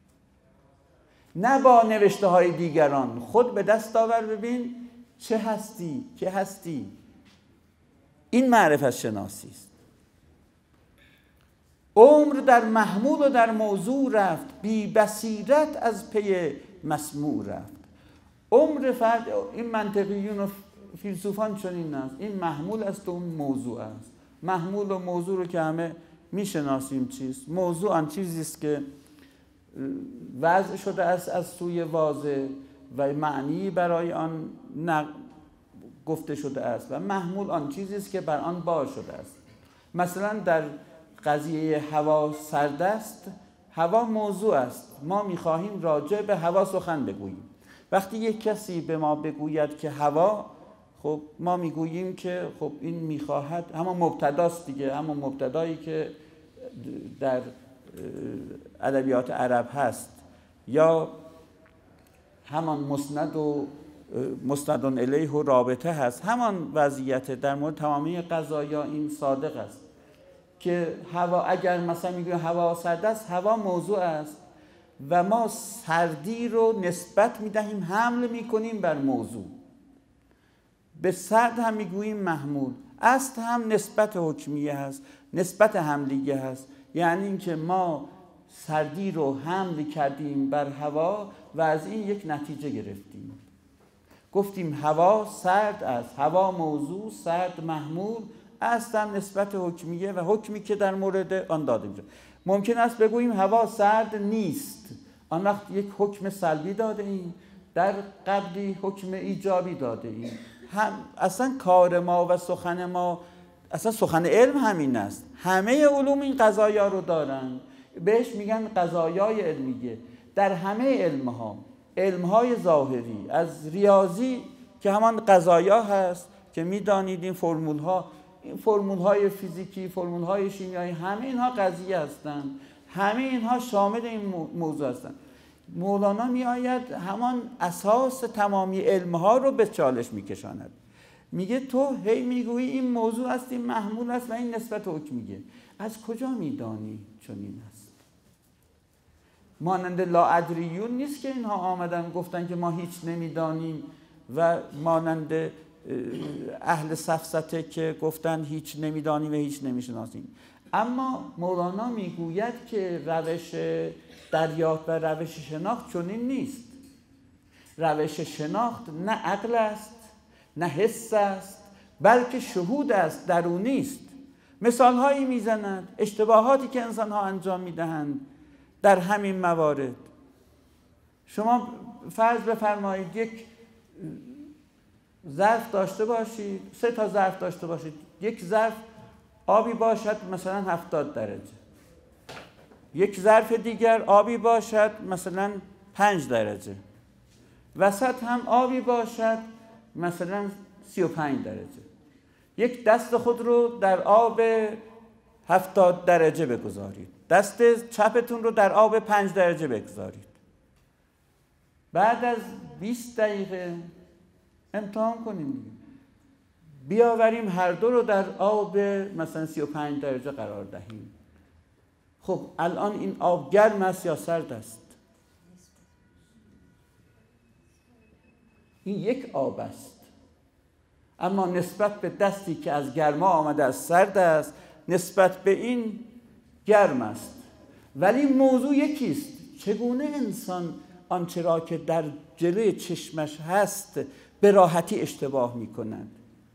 نه با نوشته های دیگران، خود به دست آور ببین چه هستی، که هستی. این معرفت شناسی است. عمر در محمول و در موضوع رفت، بی بصیرت از پی مسموع رفت. عمر فرد، این منطقیون و فیلسوفان چنین است، این محمول است و اون موضوع است. محمول و موضوع رو که همه میشناسیم چیست. موضوع آن چیزی است که وضع شده است از سوی واضح و معنی برای آن گفته شده است و محمول آن چیزی است که بر آن بار شده است. مثلا در قضیه هوا سرد است، هوا موضوع است، ما میخواهیم راجع به هوا سخن بگوییم. وقتی یک کسی به ما بگوید که هوا، خب ما میگوییم که خب این میخواهد، همون مبتداست دیگه، همون مبتدایی که در ادبیات عرب هست، یا همان مسند و مسند الیه و رابطه هست. همان وضعیت در مورد تمامی قضایا این صادق است که هوا، اگر مثلا میگویم هوا سرد است، هوا موضوع است و ما سردی رو نسبت میدهیم، حمل میکنیم بر موضوع. به سرد هم میگوییم محمول. اصل هم نسبت حکمیه هست، نسبت حملیه هست، یعنی اینکه ما سردی رو حمل کردیم بر هوا و از این یک نتیجه گرفتیم. گفتیم هوا سرد است، هوا موضوع، سرد محمول، اصلا نسبت حکمیه و حکمی که در مورد آن داده میشه. ممکن است بگوییم هوا سرد نیست، آن وقت یک حکم سلبی داده ایم، در قبلی حکم ایجابی داده ایم. هم اصلا کار ما و سخن ما، اصلا سخن علم همین است. همه علوم این قضایا رو دارن، بهش میگن قضایای علمیه. در همه علمها، علمهای ظاهری، از ریاضی که همان قضایا هست که میدانید این فرمول ها، این فرمول های فیزیکی، فرمول های شیمیایی، همه اینها قضیه هستند، همه اینها شامل این موضوع هستند. مولانا می آید همان اساس تمامی علمها رو به چالش میکشاند. میگه تو هی میگویی این موضوع است، این محمول است و این نسبت حکمیه. از کجا میدانی چنین است؟ مانند لاادریون نیست که اینها آمدن گفتن که ما هیچ نمیدانیم و مانند اهل سفسطه که گفتن هیچ نمیدانیم و هیچ نمیشناسیم. اما مولانا میگوید که روش دریافت و روش شناخت چنین نیست. روش شناخت نه عقل است، نه حس است، بلکه شهود است، درونی است. مثال هایی میزنند، اشتباهاتی که انسان ها انجام میدهند در همین موارد. شما فرض بفرمایید یک ظرف داشته باشید، سه تا ظرف داشته باشید، یک ظرف آبی باشد مثلا هفتاد درجه، یک ظرف دیگر آبی باشد مثلا پنج درجه، وسط هم آبی باشد مثلا سی و پنج درجه. یک دست خود رو در آب هفتاد درجه بگذارید، دست چپتون رو در آب پنج درجه بگذارید. بعد از بیست دقیقه امتحان کنیم، بیاوریم هر دو رو در آب مثلا سی و پنج درجه قرار دهیم. خب الان این آب گرم است یا سرد است؟ این یک آب است، اما نسبت به دستی که از گرما آمده از سرد است، نسبت به این گرم است، ولی موضوع یکیست. چگونه انسان آنچه را که در جلوی چشمش هست به راحتی اشتباه میکند.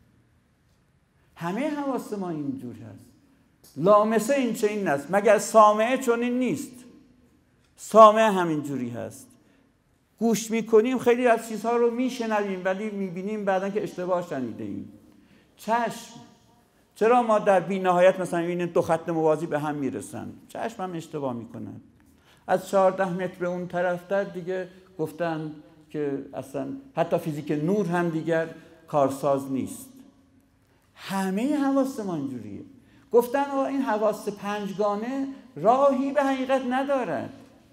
همه حواس ما اینجور هست. لامسه این چه این است، مگر سامعه چون این نیست؟ سامعه همینجوری هست. گوش میکنیم خیلی از چیزها رو میشنویم ولی میبینیم بعدا که اشتباه شنیده ایم. چشم، چرا ما در بی نهایت مثلا میبینیم دو خط موازی به هم میرسن؟ چشم هم اشتباه میکنن. از چهارده متر به اون طرف در دیگه گفتن که اصلا حتی فیزیک نور هم دیگر کارساز نیست. همه حواس ما اینجوریه. گفتن این حواس پنجگانه راهی به حقیقت ندارد.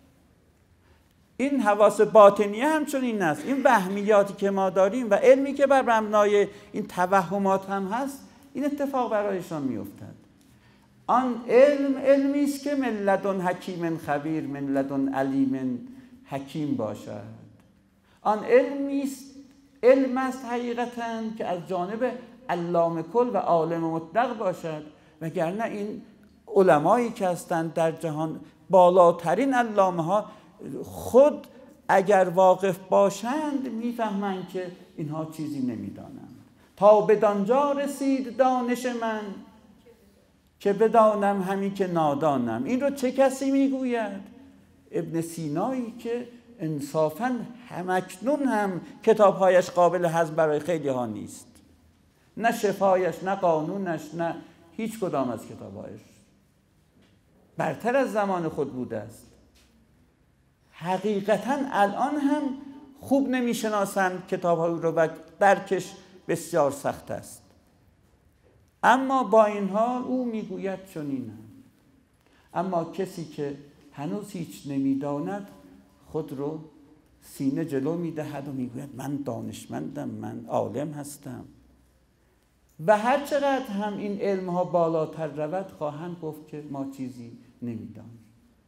این حواس باطنیه همچون این است. این وهمیاتی که ما داریم و علمی که بر مبنای این توهمات هم هست، این اتفاق برایشان میافتد. آن علم علمی است که من لدن حکیم خبیر، من لدن علیم حکیم باشد. آن علمی است، علم است حقیقتاً که از جانب علام کل و عالم مطلق باشد، وگرنه این علمایی که هستند در جهان بالاترین علامه ها خود اگر واقف باشند میفهمند که اینها چیزی نمیدانند. تا بدانجا رسید دانش من که بدانم همین که نادانم. این رو چه کسی میگوید؟ ابن سینایی که انصافاً همکنون هم کتابهایش قابل هضم برای خیلی ها نیست. نه شفایش، نه قانونش، نه هیچ کدام از کتابهایش برتر از زمان خود بوده است. حقیقتاً الان هم خوب نمیشناسند کتابهای رو و درکش بسیار سخت است. اما با این حال او میگوید چنینم. اما کسی که هنوز هیچ نمیداند خود رو سینه جلو میدهد و میگوید من دانشمندم، من عالم هستم. و هر چقدر هم این علم ها بالاتر رود خواهند گفت که ما چیزی نمیدانیم.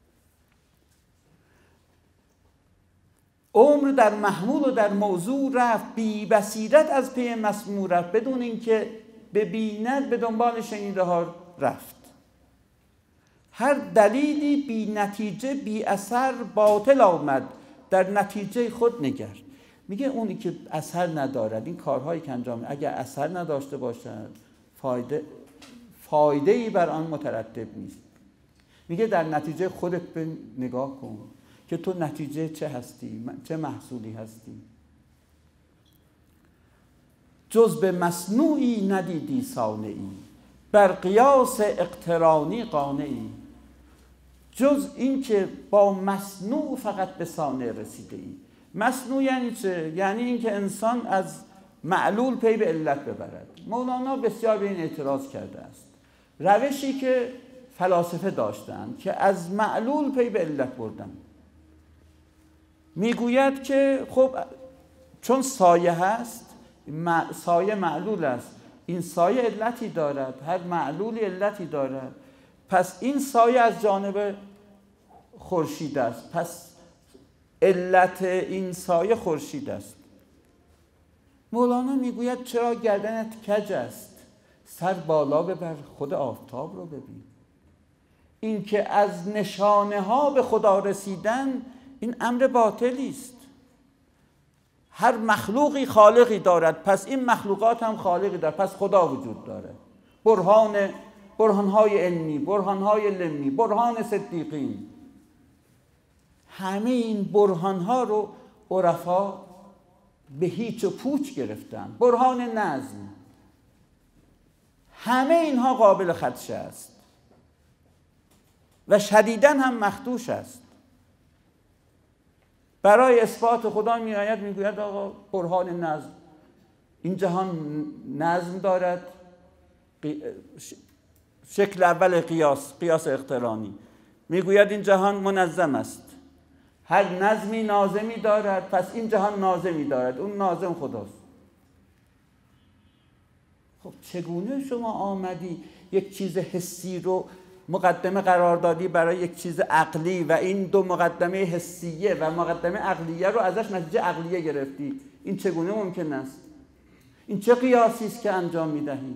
عمر در محمول و در موضوع رفت، بی بصیرت از پی مسموع رفت، بدون اینکه ببیند به دنبال شنیده ها رفت. هر دلیلی بی نتیجه بی اثر باطل آمد، در نتیجه خود نگر. میگه اونی که اثر ندارد، این کارهایی که انجام اگر اثر نداشته باشد فایده فایده ای بر آن مترتب نیست. میگه در نتیجه خودت به نگاه کن که تو نتیجه چه هستی، چه محصولی هستی. جز به مصنوعی ندیدی صانعی، بر قیاس اقترانی قانعی. جز این که با مصنوع فقط به صانع رسیده ای. مصنوع یعنی چه؟ یعنی این که انسان از معلول پی به علت ببرد. مولانا بسیار به این اعتراض کرده است. روشی که فلاسفه داشتند که از معلول پی به علت بردن. میگوید که خب چون سایه هست، سایه معلول است، این سایه علتی دارد، هر معلولی علتی دارد، پس این سایه از جانب خورشید است، پس علت این سایه خورشید است. مولانا میگوید چرا گردنت کج است، سر بالا ببر خود آفتاب رو ببین. این که از نشانه ها به خدا رسیدن این امر باطلی است. هر مخلوقی خالقی دارد، پس این مخلوقات هم خالقی دارد، پس خدا وجود دارد. برهان برهانهای علمی، برهانهای لمی، برهان صدیقین، همه این برهانها رو عرفا به هیچ و پوچ گرفتن. برهان نظم، همه اینها قابل خدشه است و شدیداً هم مخدوش است. برای اثبات خدا می آید میگوید آقا برهان نظم، این جهان نظم دارد، شکل اول قیاس، قیاس اقترانی، میگوید این جهان منظم است، هر نظمی ناظمی دارد، پس این جهان ناظمی دارد، اون ناظم خداست. خب چگونه شما آمدی یک چیز حسی رو مقدمه قرار دادی برای یک چیز عقلی و این دو مقدمه حسیه و مقدمه عقلیه رو ازش نتیجه عقلیه گرفتی؟ این چگونه ممکن است؟ این چه قیاسی است که انجام میدهی؟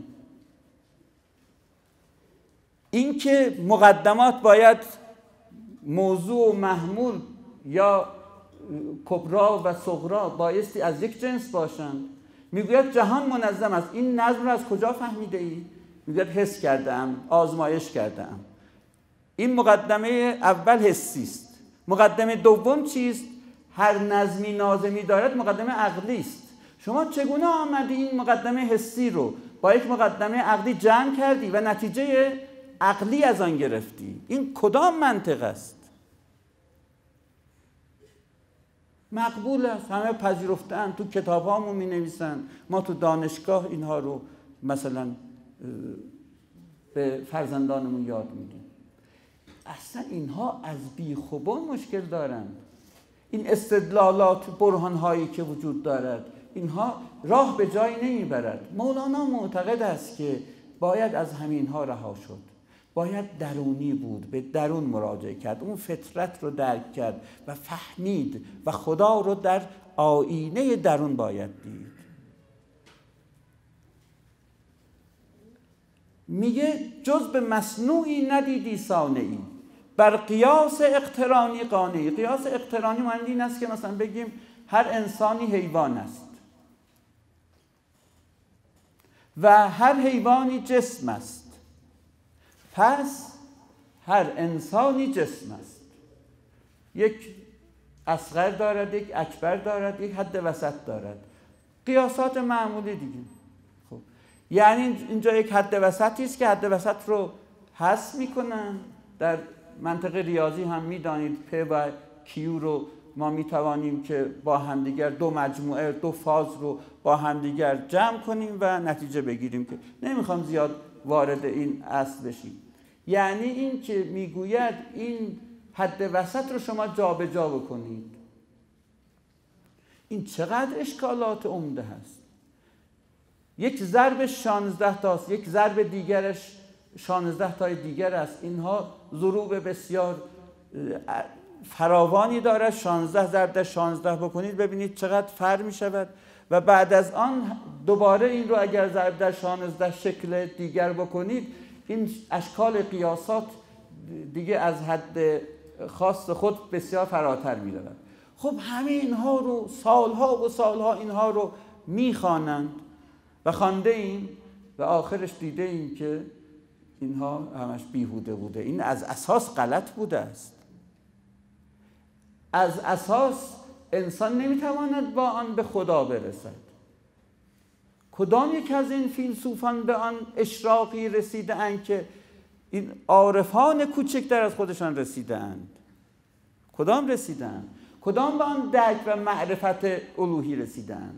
این که مقدمات باید موضوع و محمول یا کبرا و صغرا بایستی از یک جنس باشند. میگوید جهان منظم است. این نظم رو از کجا فهمیده ای؟ میگوید حس کردم، آزمایش کردم. این مقدمه اول حسی است. مقدمه دوم چیست؟ هر نظمی ناظمی دارد مقدمه عقلی است. شما چگونه آمدی این مقدمه حسی رو با یک مقدمه عقلی جمع کردی و نتیجه عقلی از آن گرفتی؟ این کدام منطق است؟ مقبول است، همه پذیرفتن، تو کتاب هامون می نویسن، ما تو دانشگاه اینها رو مثلا به فرزندانمون یاد میدیم. اصلا اینها از بیخوبان مشکل دارند. این استدلالات، برهانهایی که وجود دارد، اینها راه به جایی نمیبرد. مولانا معتقد است که باید از همینها رها شد، باید درونی بود، به درون مراجعه کرد، اون فطرت رو درک کرد و فهمید و خدا رو در آینه درون باید دید. میگه جز به مصنوعی ندیدی صانعی، بر قیاس اقترانی قانعی. قیاس اقترانی معنی این است که مثلا بگیم هر انسانی حیوان است و هر حیوانی جسم است، پس هر انسانی جسم است. یک اصغر دارد، یک اکبر دارد، یک حد وسط دارد. قیاسات معمولی دیگه. خب یعنی اینجا یک حد وسطی است که حد وسط رو حذف میکنن. در منطق ریاضی هم میدانید پ و کیو رو ما میتوانیم که با همدیگر دو مجموعه دو فاز رو با همدیگر جمع کنیم و نتیجه بگیریم که نمیخوام زیاد وارد این اصل بشیم. یعنی این که میگوید این حد وسط رو شما جابجا جا بکنید، این چقدر اشکالات عمده هست. یک ضرب شانزده تاست، یک ضرب دیگرش شانزده تای دیگر است. اینها ضروب بسیار فراوانی دارد. شانزده ضرب در شانزده بکنید ببینید چقدر فرق می شود و بعد از آن دوباره این رو اگر ضرب در شانزده شکل دیگر بکنید، این اشکال قیاسات دیگه از حد خاص خود بسیار فراتر می رود. خب همه اینها رو سالها و سالها اینها رو می خوانند و خوانده ایم و آخرش دیده ایم که اینها همش بیهوده بوده. این از اساس غلط بوده است. از اساس انسان نمیتواند با آن به خدا برسد. کدام یک از این فیلسوفان به آن اشراقی رسیده اند که این عارفان کوچکتر از خودشان رسیده اند؟ کدام رسیده اند؟ کدام به آن درک و معرفت الوهی رسیده اند؟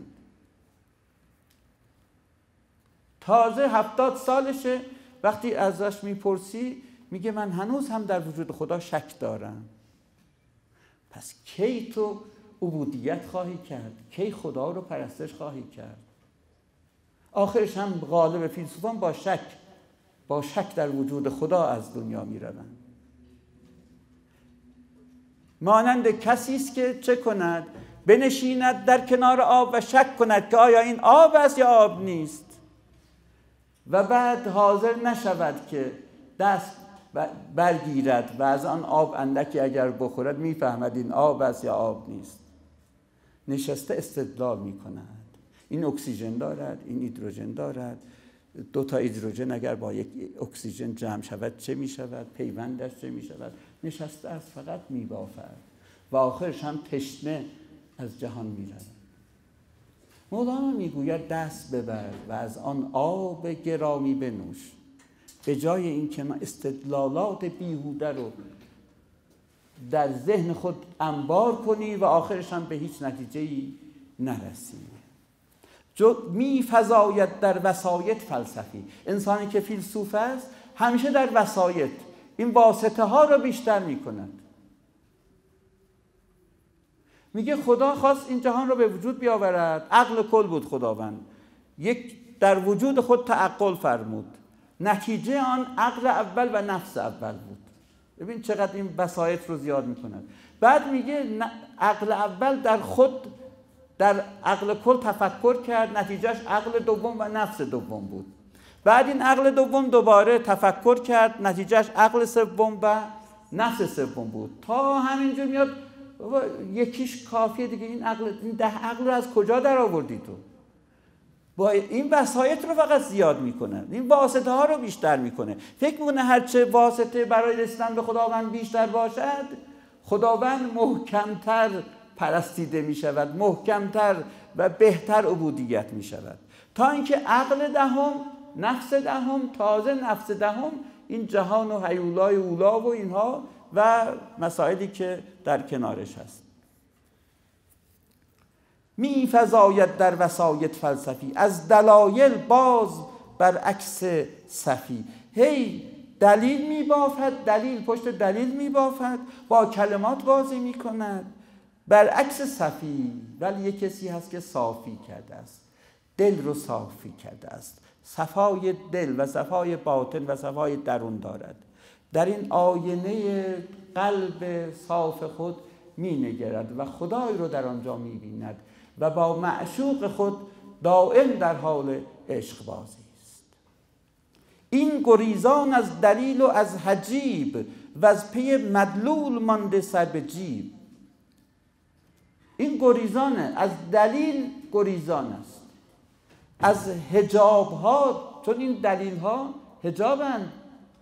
تازه هفتاد سالشه، وقتی ازش میپرسی میگه من هنوز هم در وجود خدا شک دارم. پس کی تو عبودیت خواهی کرد؟ کی خدا رو پرستش خواهی کرد؟ آخرش هم غالب فیلسوفان با شک با شک در وجود خدا از دنیا میروند. مانند کسی است که چه کند؟ بنشیند در کنار آب و شک کند که آیا این آب است یا آب نیست و بعد حاضر نشود که دست برگیرد و از آن آب اندکی اگر بخورد میفهمد این آب است یا آب نیست. نشسته استدلال میکند. این اکسیژن دارد، این هیدروژن دارد، دو تا هیدروژن اگر با یک اکسیژن جمع شود چه میشود؟ پیوندش چه میشود؟ نشسته است فقط میبافد و آخرش هم تشنه از جهان میرود. مولانا میگوید دست ببر و از آن آب گرامی بنوش، به جای این که من استدلالات بیهوده رو در ذهن خود انبار کنی و آخرش هم به هیچ نتیجه‌ای نرسی. جو میفزاید در وسایط فلسفی. انسانی که فیلسوف است همیشه در وسایط این واسطه ها رو بیشتر میکند. میگه خدا خواست این جهان رو به وجود بیاورد، عقل کل بود خداوند، یک در وجود خود تعقل فرمود، نتیجه آن عقل اول و نفس اول بود. ببین چقدر این وسایط رو زیاد میکند. بعد میگه عقل اول در خود در عقل کل تفکر کرد، نتیجهش عقل دوم و نفس دوم بود. بعد این عقل دوم دوباره تفکر کرد، نتیجهش عقل سوم و نفس سوم بود. تا همینجور میاد یکیش کافیه دیگه. این عقل، این ده عقل رو از کجا در آوردی تو؟ با این وسایط رو فقط زیاد میکنه، این واسطه ها رو بیشتر میکنه. فکر میکنه هرچه واسطه برای رسیدن به خداوند بیشتر باشد، خداوند محکمتر پرستیده میشود، محکمتر و بهتر عبودیت میشود. تا اینکه عقل دهم، نفس دهم، تازه نفس دهم این جهان و هیولای اولا و اینها و مسائلی که در کنارش هست می فزاید در وسایط فلسفی، از دلایل باز برعکس صفی. هی دلیل می بافد، دلیل پشت دلیل می بافد، با کلمات بازی می کند برعکس صفی. ولی یک کسی هست که صافی کرده است، دل رو صافی کرده است، صفای دل و صفای باطن و صفای درون دارد. در این آینه قلب صاف خود می نگرد و خدای رو در آنجا می بیند و با معشوق خود دائم در حال عشق بازی است. این گریزان از دلیل و از حجیب و از پی مدلول مانده سر به جیب. این گریزانه، از دلیل گریزان است، از حجاب ها، چون این دلیل ها حجابند.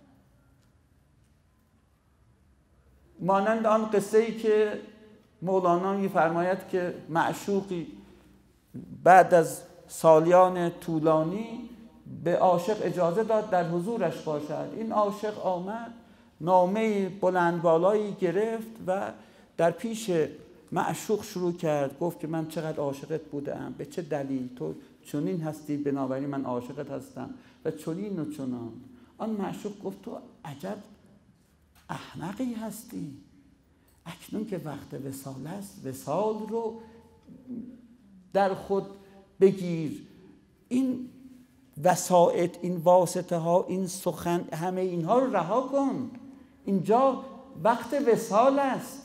مانند آن قصه ای که مولانا می‌فرماید که معشوقی بعد از سالیان طولانی به عاشق اجازه داد در حضورش باشد. این عاشق آمد، نامه بلند بالایی گرفت و در پیش معشوق شروع کرد، گفت که من چقدر عاشقت بودم، به چه دلیل تو چنین هستی، بنابراین من عاشقت هستم و چنین و چنان. آن معشوق گفت تو عجب احمقی هستی، اکنون که وقت وصال است وصال رو در خود بگیر. این وسائط، این واسطه ها، این سخن، همه اینها رو رها کن، اینجا وقت وصال است.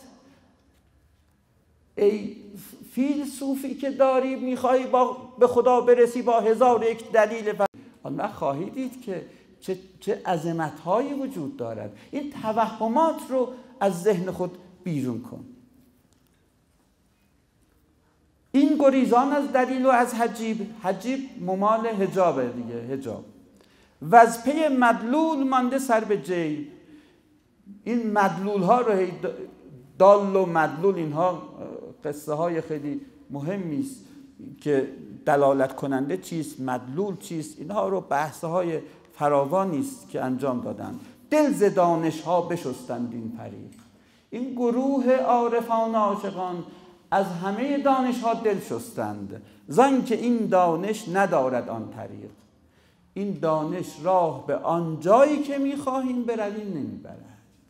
ای فیلسوفی که داری میخوای با به خدا برسی با هزار یک دلیل، آن وقت خواهی دید که چه, چه عظمت‌هایی وجود دارد. این توهمات رو از ذهن خود بیرون کن. این گریزان از دلیل و از حجیب، حجیب ممال حجابه دیگه، حجاب. و از پی مدلول مانده سر به جیب. این مدلول ها رو، دال و مدلول، اینها قصه های خیلی مهمی است که دلالت کننده چیست، مدلول چیست، اینها رو بحث های فراوانی است که انجام دادند. دل ز دانش ها بشستند این پری. این گروه عارفان عاشقان از همه دانش ها دل شستند، زان که این دانش ندارد آن طریق. این دانش راه به آن جایی که میخواهیم برویم نمیبرد.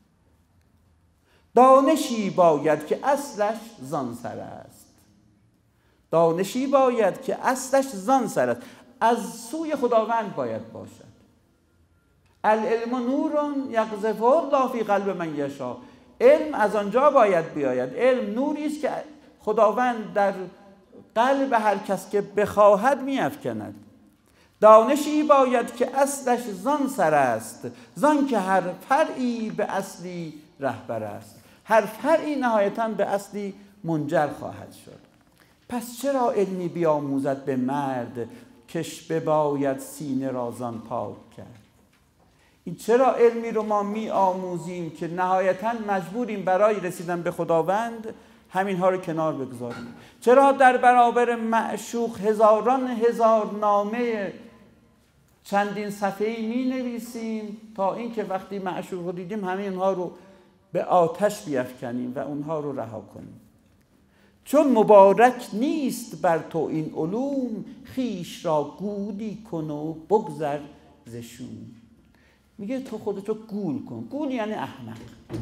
دانشی باید که اصلش زان سر است. دانشی باید که اصلش زان سر است، از سوی خداوند باید باشد. العلم نور یقذفه الله فی قلب من یشاء. علم از آنجا باید بیاید. علم نوری است که خداوند در قلب هر کس که بخواهد میافکند. دانشی باید که اصلش زان سر است، زان که هر فرعی به اصلی رهبر است. هر فرعی نهایتاً به اصلی منجر خواهد شد. پس چرا علمی بیاموزد به مرد، کش بباید سینه رازان پاک کرد؟ این چرا علمی رو ما می آموزیم که نهایتاً مجبوریم برای رسیدن به خداوند همین ها رو کنار بگذاریم؟ چرا در برابر معشوق هزاران هزار نامه چندین صفحه‌ای می نویسیم تا اینکه وقتی معشوق رو دیدیم همه اینها رو به آتش بیفکنیم و اونها رو رها کنیم؟ چون مبارک نیست بر تو این علوم، خیش را گولی کن و بگذر ز شوم. میگه تو خودتو گول کن. گول یعنی احمق،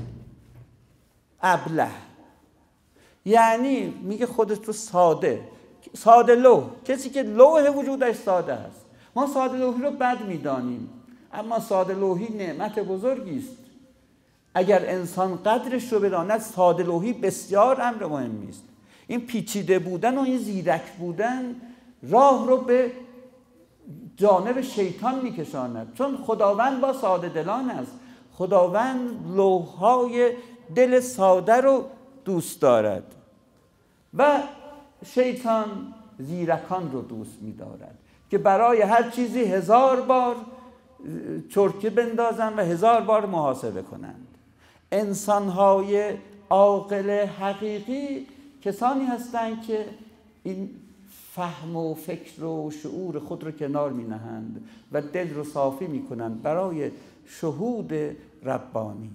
ابله. یعنی میگه خودت رو ساده، ساده لوح، کسی که لوح وجودش ساده است. ما ساده لوحی رو بد میدانیم، اما ساده لوحی نعمت بزرگی است. اگر انسان قدرش رو بداند، ساده لوحی بسیار امر مهمی است. این پیچیده بودن و این زیرک بودن راه رو به جانب شیطان میکشاند، چون خداوند با ساده دلان است. خداوند لوح‌های دل ساده رو دوست دارد و شیطان زیرکان رو دوست می‌دارد که برای هر چیزی هزار بار چرتکه بندازن و هزار بار محاسبه کنند. انسان‌های عاقل حقیقی کسانی هستند که این فهم و فکر و شعور خود رو کنار می‌نهند و دل رو صافی می‌کنند برای شهود ربانی.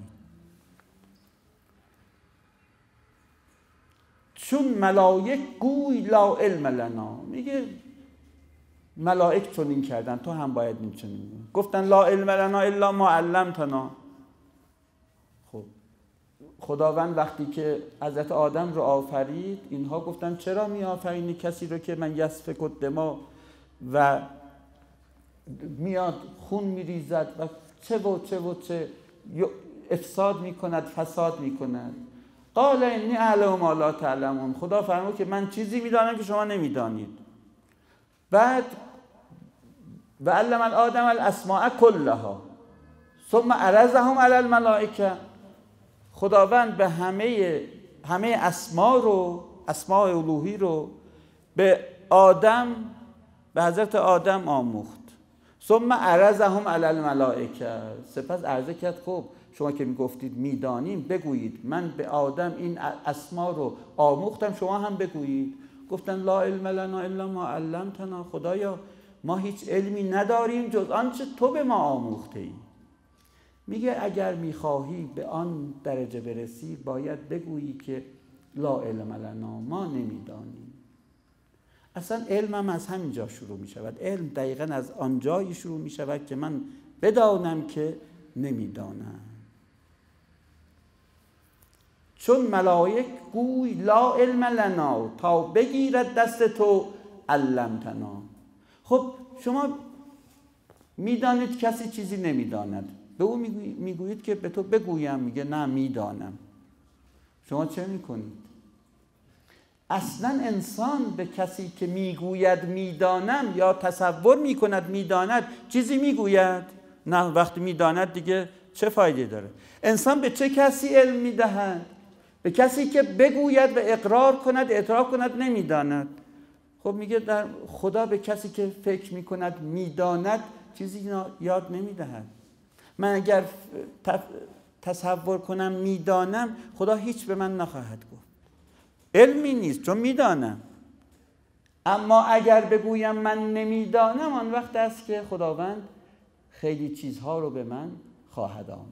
چون ملائک گوی لا علم لنا، میگه ملائک چنین کردن تو هم باید این چنین گفتن لا علم لنا الا ما علمتنا. خب خداوند وقتی که حضرت آدم رو آفرید اینها گفتن چرا می آفرینی کسی رو که من یسفک الدماء و میاد خون میریزد و چه و چه و چه افساد میکند فساد میکند. قال انی اعلم ما لا تعلمون، خدا فرمود که من چیزی میدانم که شما نمیدانید. بعد و علم الآدم الاسماء کلها ثم عرضهم علی الملائکه، خداوند به همه همه اسما رو اسماء الوهی رو به آدم به حضرت آدم آموخت. ثم عرضهم علی الملائکه، سپس عرضه کرد خب شما که میگفتید میدانیم بگویید من به آدم این اسما رو آموختم شما هم بگویید. گفتن لا علم لنا الا ما علمتنا، خدایا ما هیچ علمی نداریم جز آنچه تو به ما آموخته ای. میگه اگر میخواهی به آن درجه برسی باید بگویی که لا علم لنا، ما نمیدانیم. اصلا علمم از همینجا شروع میشود. علم دقیقاً از آنجایی شروع میشود که من بدانم که نمیدانم. چون ملائک گوی لا علم لنا تا بگیرد دست تو علمتنا. خب شما میدانید کسی چیزی نمیداند، به او میگویید که به تو بگویم، میگه نه میدانم. شما چه میکنید؟ اصلا انسان به کسی که میگوید میدانم یا تصور میکند میداند چیزی میگوید؟ نه، وقتی میداند دیگه چه فایده داره؟ انسان به چه کسی علم میدهد؟ به کسی که بگوید و اقرار کند اعتراف کند نمیداند. خب میگه در خدا به کسی که فکر میکند میداند چیزی یاد نمیدهد. من اگر تصور کنم میدانم خدا هیچ به من نخواهد گفت، علمی نیست چون میدانم. اما اگر بگویم من نمیدانم آن وقت است که خداوند خیلی چیزها رو به من خواهد آموخت.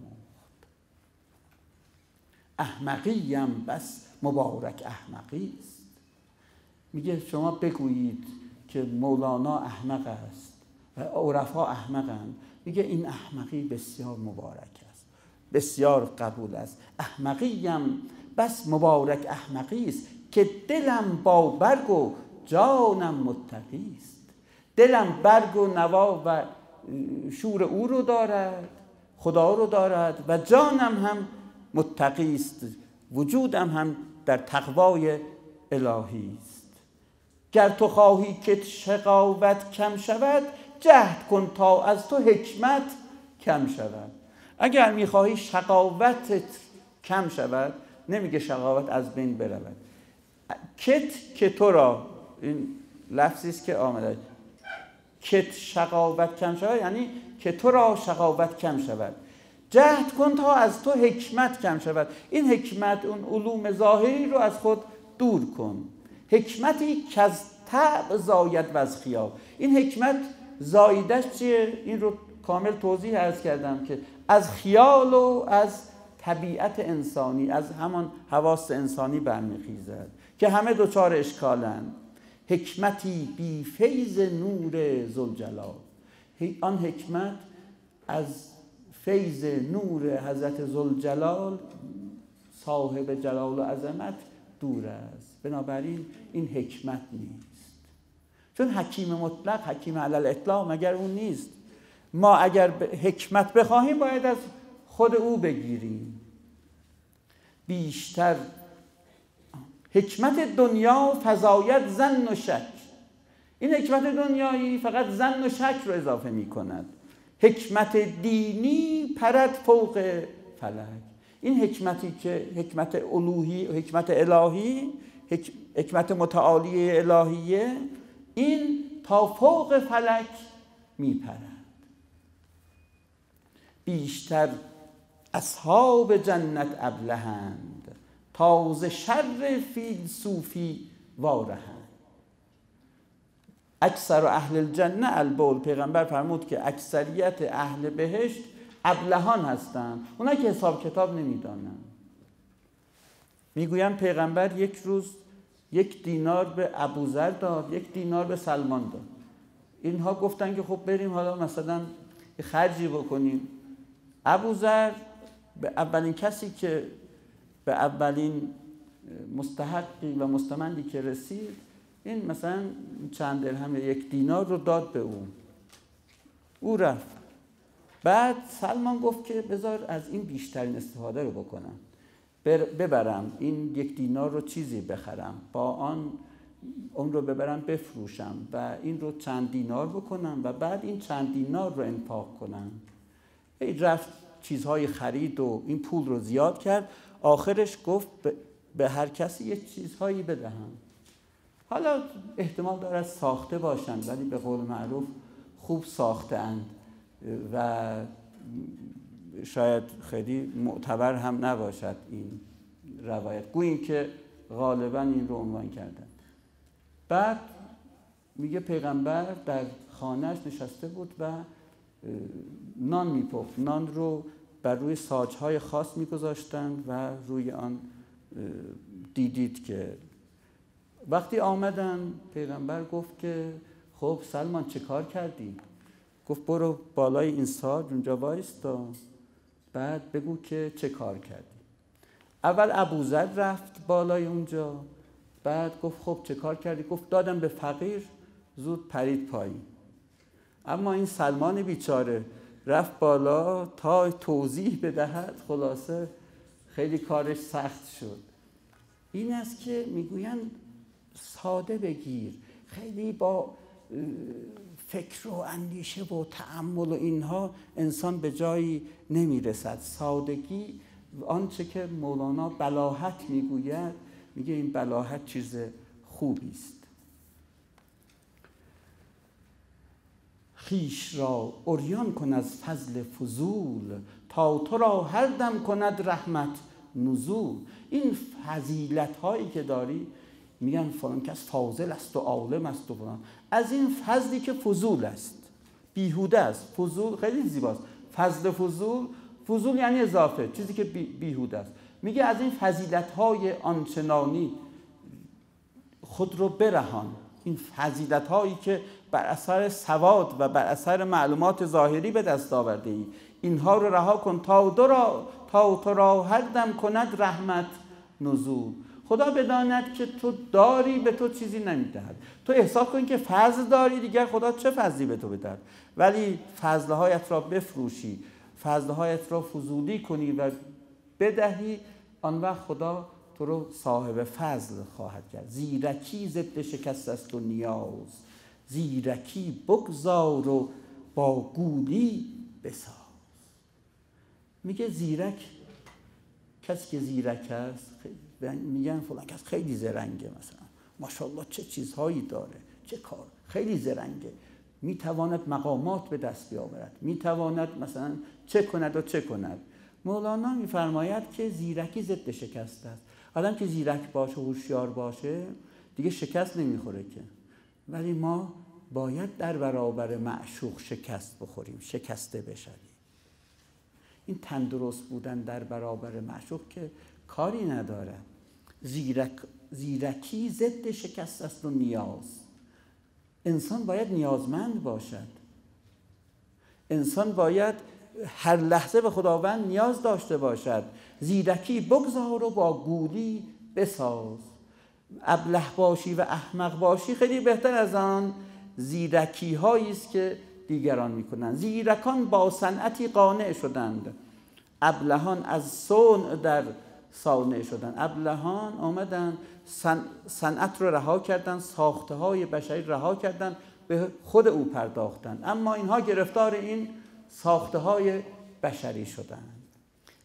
احمقیم بس مبارک احمقی است. میگه شما بگویید که مولانا احمق است و عرفا احمقند، میگه این احمقی بسیار مبارک است، بسیار قبول است. احمقیم بس مبارک احمقی است که دلم با برگ و جانم متقی است. دلم برگ و نوا و شور او رو دارد، خدا رو دارد و جانم هم متقی است، وجودم هم در تقوای الهی است. گر تو خواهی که شقاوت کم شود جهد کن تا از تو حکمت کم شود. اگر میخواهی شقاوتت کم شود، نمیگه شقاوت از بین برود، کت که تو را، این لفظی است که آمده، کت شقاوت کم شود یعنی که تو را شقاوت کم شود. جهد کن تا از تو حکمت کم شود. این حکمت اون علوم ظاهری رو از خود دور کن. حکمتی که از طبع زاید و از خیال. این حکمت زایدش چیه؟ این رو کامل توضیح عرض کردم که از خیال و از طبیعت انسانی، از همان حواس انسانی برمیخیزد که همه دوچار اشکالند. حکمتی بی فیض نور ذوالجلال. آن حکمت از فیض نور حضرت ذوالجلال صاحب جلال و عظمت دور است. بنابراین این حکمت نیست، چون حکیم مطلق، حکیم علی الاطلاق مگر اون نیست؟ ما اگر حکمت بخواهیم باید از خود او بگیریم. بیشتر حکمت دنیا فزاید ظن و شک. این حکمت دنیایی فقط ظن و شک رو اضافه می کند. حکمت دینی پرد فوق فلک. این حکمتی که حکمت الوهی، حکمت الهی، حکمت متعالی الهیه، این تا فوق فلک میپرد. بیشتر اصحاب جنت ابلهند، تازه شر فیلسوفی وارهند. اکثر اهل الجنه البول، پیغمبر فرمود که اکثریت اهل بهشت ابلهان هستند، اونا که حساب کتاب نمیدانن. میگویم پیغمبر یک روز یک دینار به ابوذر داد، یک دینار به سلمان داد. اینها گفتن که خب بریم حالا مثلا خرجی بکنیم. ابوذر به اولین کسی که به اولین مستحقی و مستمندی که رسید، این مثلا چند درهم یک دینار رو داد به او. او رفت. بعد سلمان گفت که بذار از این بیشترین استفاده رو بکنم، ببرم این یک دینار رو چیزی بخرم، با آن اون رو ببرم بفروشم و این رو چند دینار بکنم و بعد این چند دینار رو انفاق کنم. رفت چیزهای خرید و این پول رو زیاد کرد. آخرش گفت به هر کسی یک چیزهایی بدهم. حالا احتمال دارد ساخته باشند، ولی به قول معروف خوب ساخته اند و شاید خیلی معتبر هم نباشد این روایت، گویی که غالبا این رو عنوان کردن. بعد میگه پیغمبر در خانهش نشسته بود و نان میپخت. نان رو بر روی ساجهای خاص میگذاشتند و روی آن دیدید که وقتی آمدن پیغمبر گفت که خب سلمان چه کار کردی؟ گفت برو بالای این ساج اونجا وایستا، بعد بگو که چه کار کردی. اول ابوذر رفت بالای اونجا، بعد گفت خب چه کار کردی؟ گفت دادم به فقیر، زود پرید پایین. اما این سلمان بیچاره رفت بالا تا توضیح بدهد، خلاصه خیلی کارش سخت شد. این است که میگوین ساده بگیر، خیلی با فکر و اندیشه و تأمل و اینها انسان به جایی نمیرسد. سادگی، آنچه که مولانا بلاهت میگوید، میگه این بلاهت چیز خوبی است. خیش را عریان کن از فضل فضول، تا تو را هر دم کند رحمت نزول. این فضیلت هایی که داری، میگن فلان کس فاضل است و عالم است و فلان، از این فضلی که فضول است، بیهوده است. فضول خیلی زیباست. فضل فضول، فضول یعنی اضافه، چیزی که بی بیهوده است. میگه از این فضیلت های آنچنانی خود رو برهان. این فضیلت هایی که بر اثر سواد و بر اثر معلومات ظاهری به دست آورده ای، اینها رو رها کن تا تو را تا تو را هر دم کند رحمت نزول. خدا بداند که تو داری، به تو چیزی نمیدهد. تو احساس کن که فضل داری، دیگر خدا چه فضلی به تو بدهد. ولی فضلهایت را بفروشی، فضلهایت را فضولی کنی و بدهی، آن وقت خدا تو رو صاحب فضل خواهد کرد. زیرکی ضد شکست است و نیاز، زیرکی بگذار و با گولی بساز. میگه زیرک، کسی که زیرک است، میگن فلان کس خیلی زرنگه، مثلا ماشاءالله چه چیزهایی داره، چه کار، خیلی زرنگه، میتواند مقامات به دست بیاورد، میتواند مثلا چه کند و چه کند. مولانا میفرماید که زیرکی ضد شکست است. آدم که زیرک باشه، هوشیار باشه، دیگه شکست نمیخوره که. ولی ما باید در برابر معشوق شکست بخوریم، شکسته بشویم. این تندرست بودن در برابر معشوق که کاری نداره. زیرک، زیرکی ضد شکست است و نیاز. انسان باید نیازمند باشد. انسان باید هر لحظه به خداوند نیاز داشته باشد. زیرکی بگذار و با گولی بساز. ابله باشی و احمق باشی خیلی بهتر از آن زیرکی هایی است که دیگران میکنند. زیرکان با صنعتی قانع شدند، ابلهان از صنع در صانع شدند. ابلهان آمدن صنعت رو رها کردن، ساخته های بشری رها کردن، به خود او پرداختند. اما اینها گرفتار این ساخته های بشری شدند.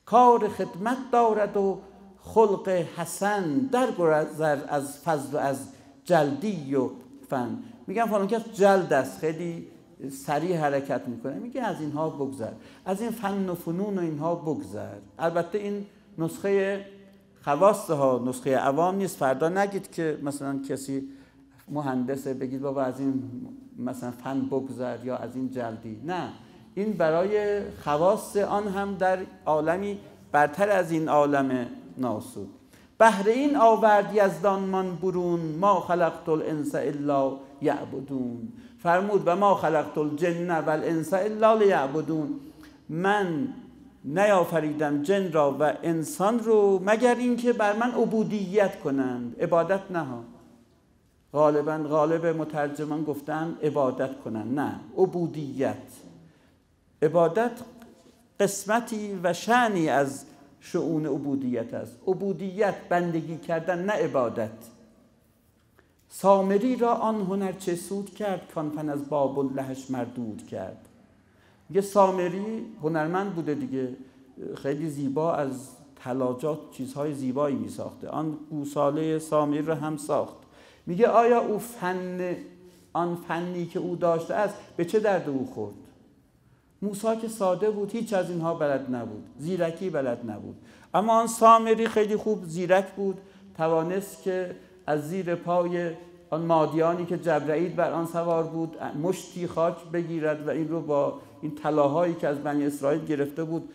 کار خدمت دارد و خلق حسن، درگذر از فضل و از جلدی و فن. میگن فلان کس جلد است، خیلی سریع حرکت میکنه. میگه از اینها بگذر، از این فن و فنون و اینها بگذر. البته این نسخه خواص ها، نسخه عوام نیست. فردا نگید که مثلا کسی مهندسه بگید بابا از این مثلا فن بگذر یا از این جلدی. نه، این برای خواص آن هم در عالمی برتر از این عالم ناسود. بهر این آورد یزدان من برون، ما خلقت الانس الا یعبدون. فرمود و ما خلقت الجن و الانس الا لیعبدون، من نیافریدم جن را و انسان رو مگر اینکه بر من عبودیت کنند. عبادت نه ها، غالبا غالب مترجمان گفتن عبادت کنند، نه، عبودیت. عبادت قسمتی و شأنی از شؤون عبودیت است. عبودیت بندگی کردن، نه عبادت. سامری را آن هنر چه سود کرد، کان فن از باب اللهش مردود کرد. یه سامری هنرمند بوده دیگه، خیلی زیبا از تلاجات چیزهای زیبایی می ساخته. آن گوساله سامری را هم ساخت. میگه آیا او فن، آن فنی که او داشته است به چه درد او خورد؟ موسی که ساده بود، هیچ از اینها بلد نبود، زیرکی بلد نبود. اما آن سامری خیلی خوب زیرک بود، توانست که از زیر پای آن مادیانی که جبرئیل بر آن سوار بود مشتی خاک بگیرد و این رو با این طلاهایی که از بنی اسرائیل گرفته بود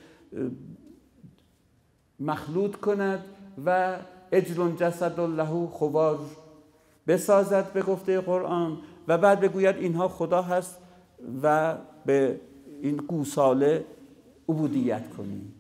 مخلوط کند و اجل جسد له خوار بسازد به گفته قرآن و بعد بگوید اینها خدا هست و به این گوساله عبودیت کنید.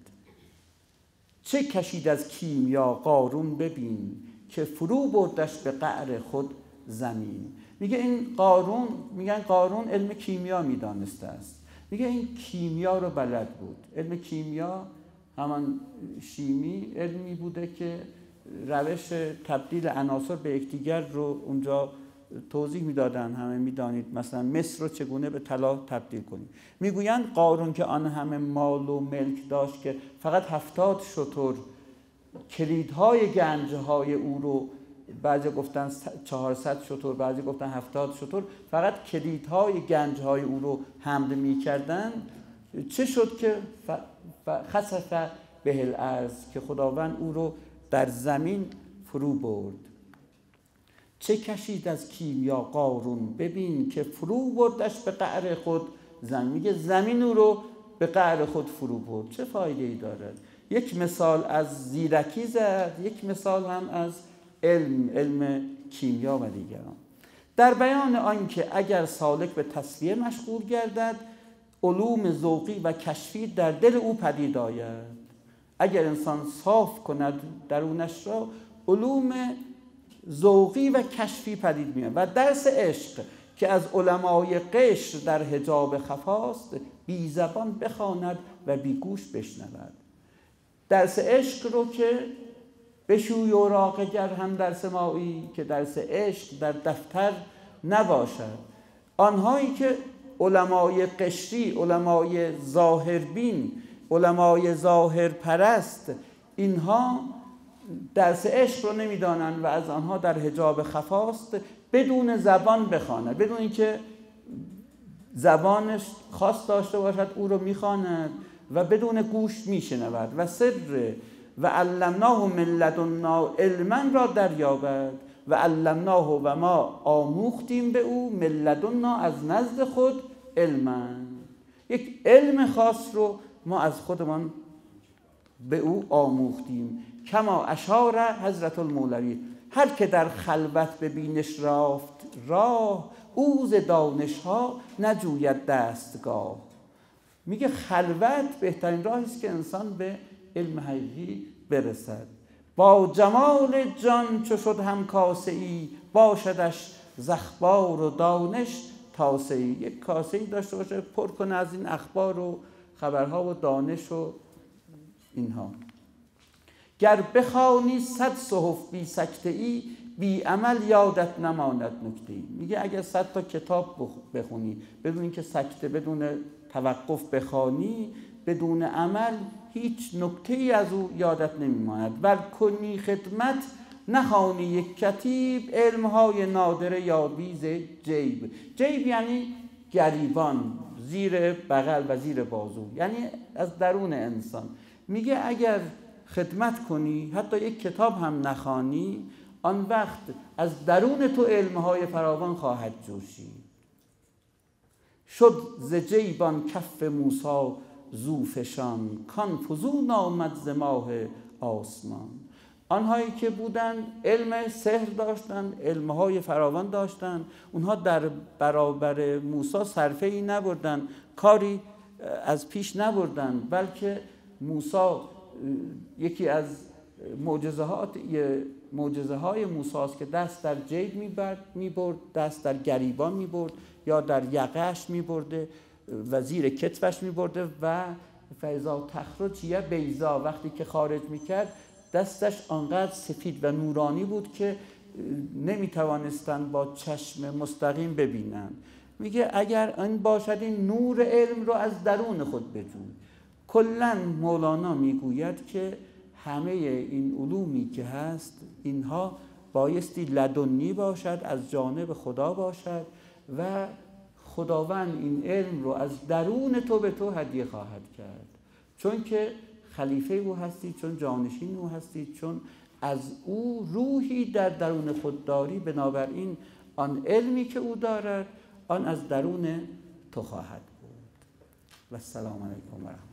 چه کشید از کیمیا قارون ببین، که فرو بردش به قعر خود زمین. میگه این قارون، میگن قارون علم کیمیا میدانسته است. میگه این کیمیا رو بلد بود. علم کیمیا همان شیمی، علمی بوده که روش تبدیل عناصر به یکدیگر رو اونجا توضیح میدادن، همه میدانید. مثلا مس رو چگونه به طلا تبدیل کنیم. میگویند قارون که آن همه مال و ملک داشت که فقط هفتاد شتر کلیدهای گنجهای او رو، بعضی گفتن چهارصد شتر، بعضی گفتن هفتاد شتر، فقط کلیدهای گنجهای او رو حمل میکردن. چه شد که خسف به الارض، که خداوند او رو در زمین فرو برد. چه کشید از کیمیا قارون ببین، که فرو بردش به قعر خود زمین. میگه زمین او رو به قعر خود فرو برد. چه فایده ای دارد؟ یک مثال از زیرکی زد، یک مثال هم از علم، علم کیمیا و دیگران. در بیان آن که اگر سالک به تصفیه مشغول گردد، علوم ذوقی و کشفی در دل او پدید آید. اگر انسان صاف کند درونش را، علوم ذوقی و کشفی پدید میاد. و درس عشق که از علمای قشر در حجاب خفاست، بی زبان بخواند و بی گوش بشنود. درس عشق رو که بشوی اوراق گر هم در سماعی، که درس عشق در دفتر نباشد. آنهایی که علمای قشری، علمای ظاهربین، علمای ظاهر پرست، اینها درس عشق رو نمیدانند و از آنها در حجاب خفاست، بدون زبان بخواند، بدون اینکه زبانش خاص داشته باشد او رو میخواند و بدون گوش میشنود و سر و علمناه من لدنا علما را دریابد و علمناه و ما آموختیم به او من لدنا از نزد خود علما. یک علم خاص رو ما از خودمان به او آموختیم. کما اشار حضرت المولوی، هر که در خلوت ببینش رافت راه، او ز دانش ها نجوید دستگاه. میگه خلوت بهترین راهی است که انسان به علم حقیقی برسد. با جمال جان چو شد هم کاسه ای، باشدش ز اخبار و دانش تاسه ای. یک کاسه ای داشته باشه پر کنه از این اخبار و خبرها و دانش و اینها. گر بخوانی صد صحف بی سکته ای، بی عمل یادت نماند نکته ای. میگه اگر صد تا کتاب بخونی بدون اینکه سکته، بدون توقف بخوانی، بدون عمل هیچ نکته ای از او یادت نمیماند. ول کنی خدمت نخوانی یک کتیب، علمهای نادره یاویز جیب. جیب یعنی گریبان، زیر بغل و زیر بازو، یعنی از درون انسان. میگه اگر خدمت کنی، حتی یک کتاب هم نخوانی، آن وقت از درون تو علمهای فراوان خواهد جوشید. شد ز جیبان کف موسی زوفشان، کان فزون آمد ز ماه آسمان. آنهایی که بودن علم سحر داشتن، علمهای فراوان داشتن، اونها در برابر موسی صرفه ای نبردن، کاری از پیش نبردن، بلکه موسی یکی از معجزهات معجزه های موسی است که دست در جیب میبرد، دست در گریبان میبرد یا در یقه‌اش میبرده و زیر کتفش میبرده و فیضا تخرج یا بیضا، وقتی که خارج میکرد دستش آنقدر سفید و نورانی بود که نمیتوانستن با چشم مستقیم ببینن. میگه اگر این باشد این نور علم رو از درون خود بجوی. کلاً مولانا میگوید که همه این علومی که هست اینها بایستی لدنی باشد، از جانب خدا باشد و خداوند این علم رو از درون تو به تو هدیه خواهد کرد، چون که خلیفه او هستی، چون جانشین او هستی، چون از او روحی در درون خود داری. بنابراین آن علمی که او دارد آن از درون تو خواهد بود. و السلام علیکم و رحمت الله.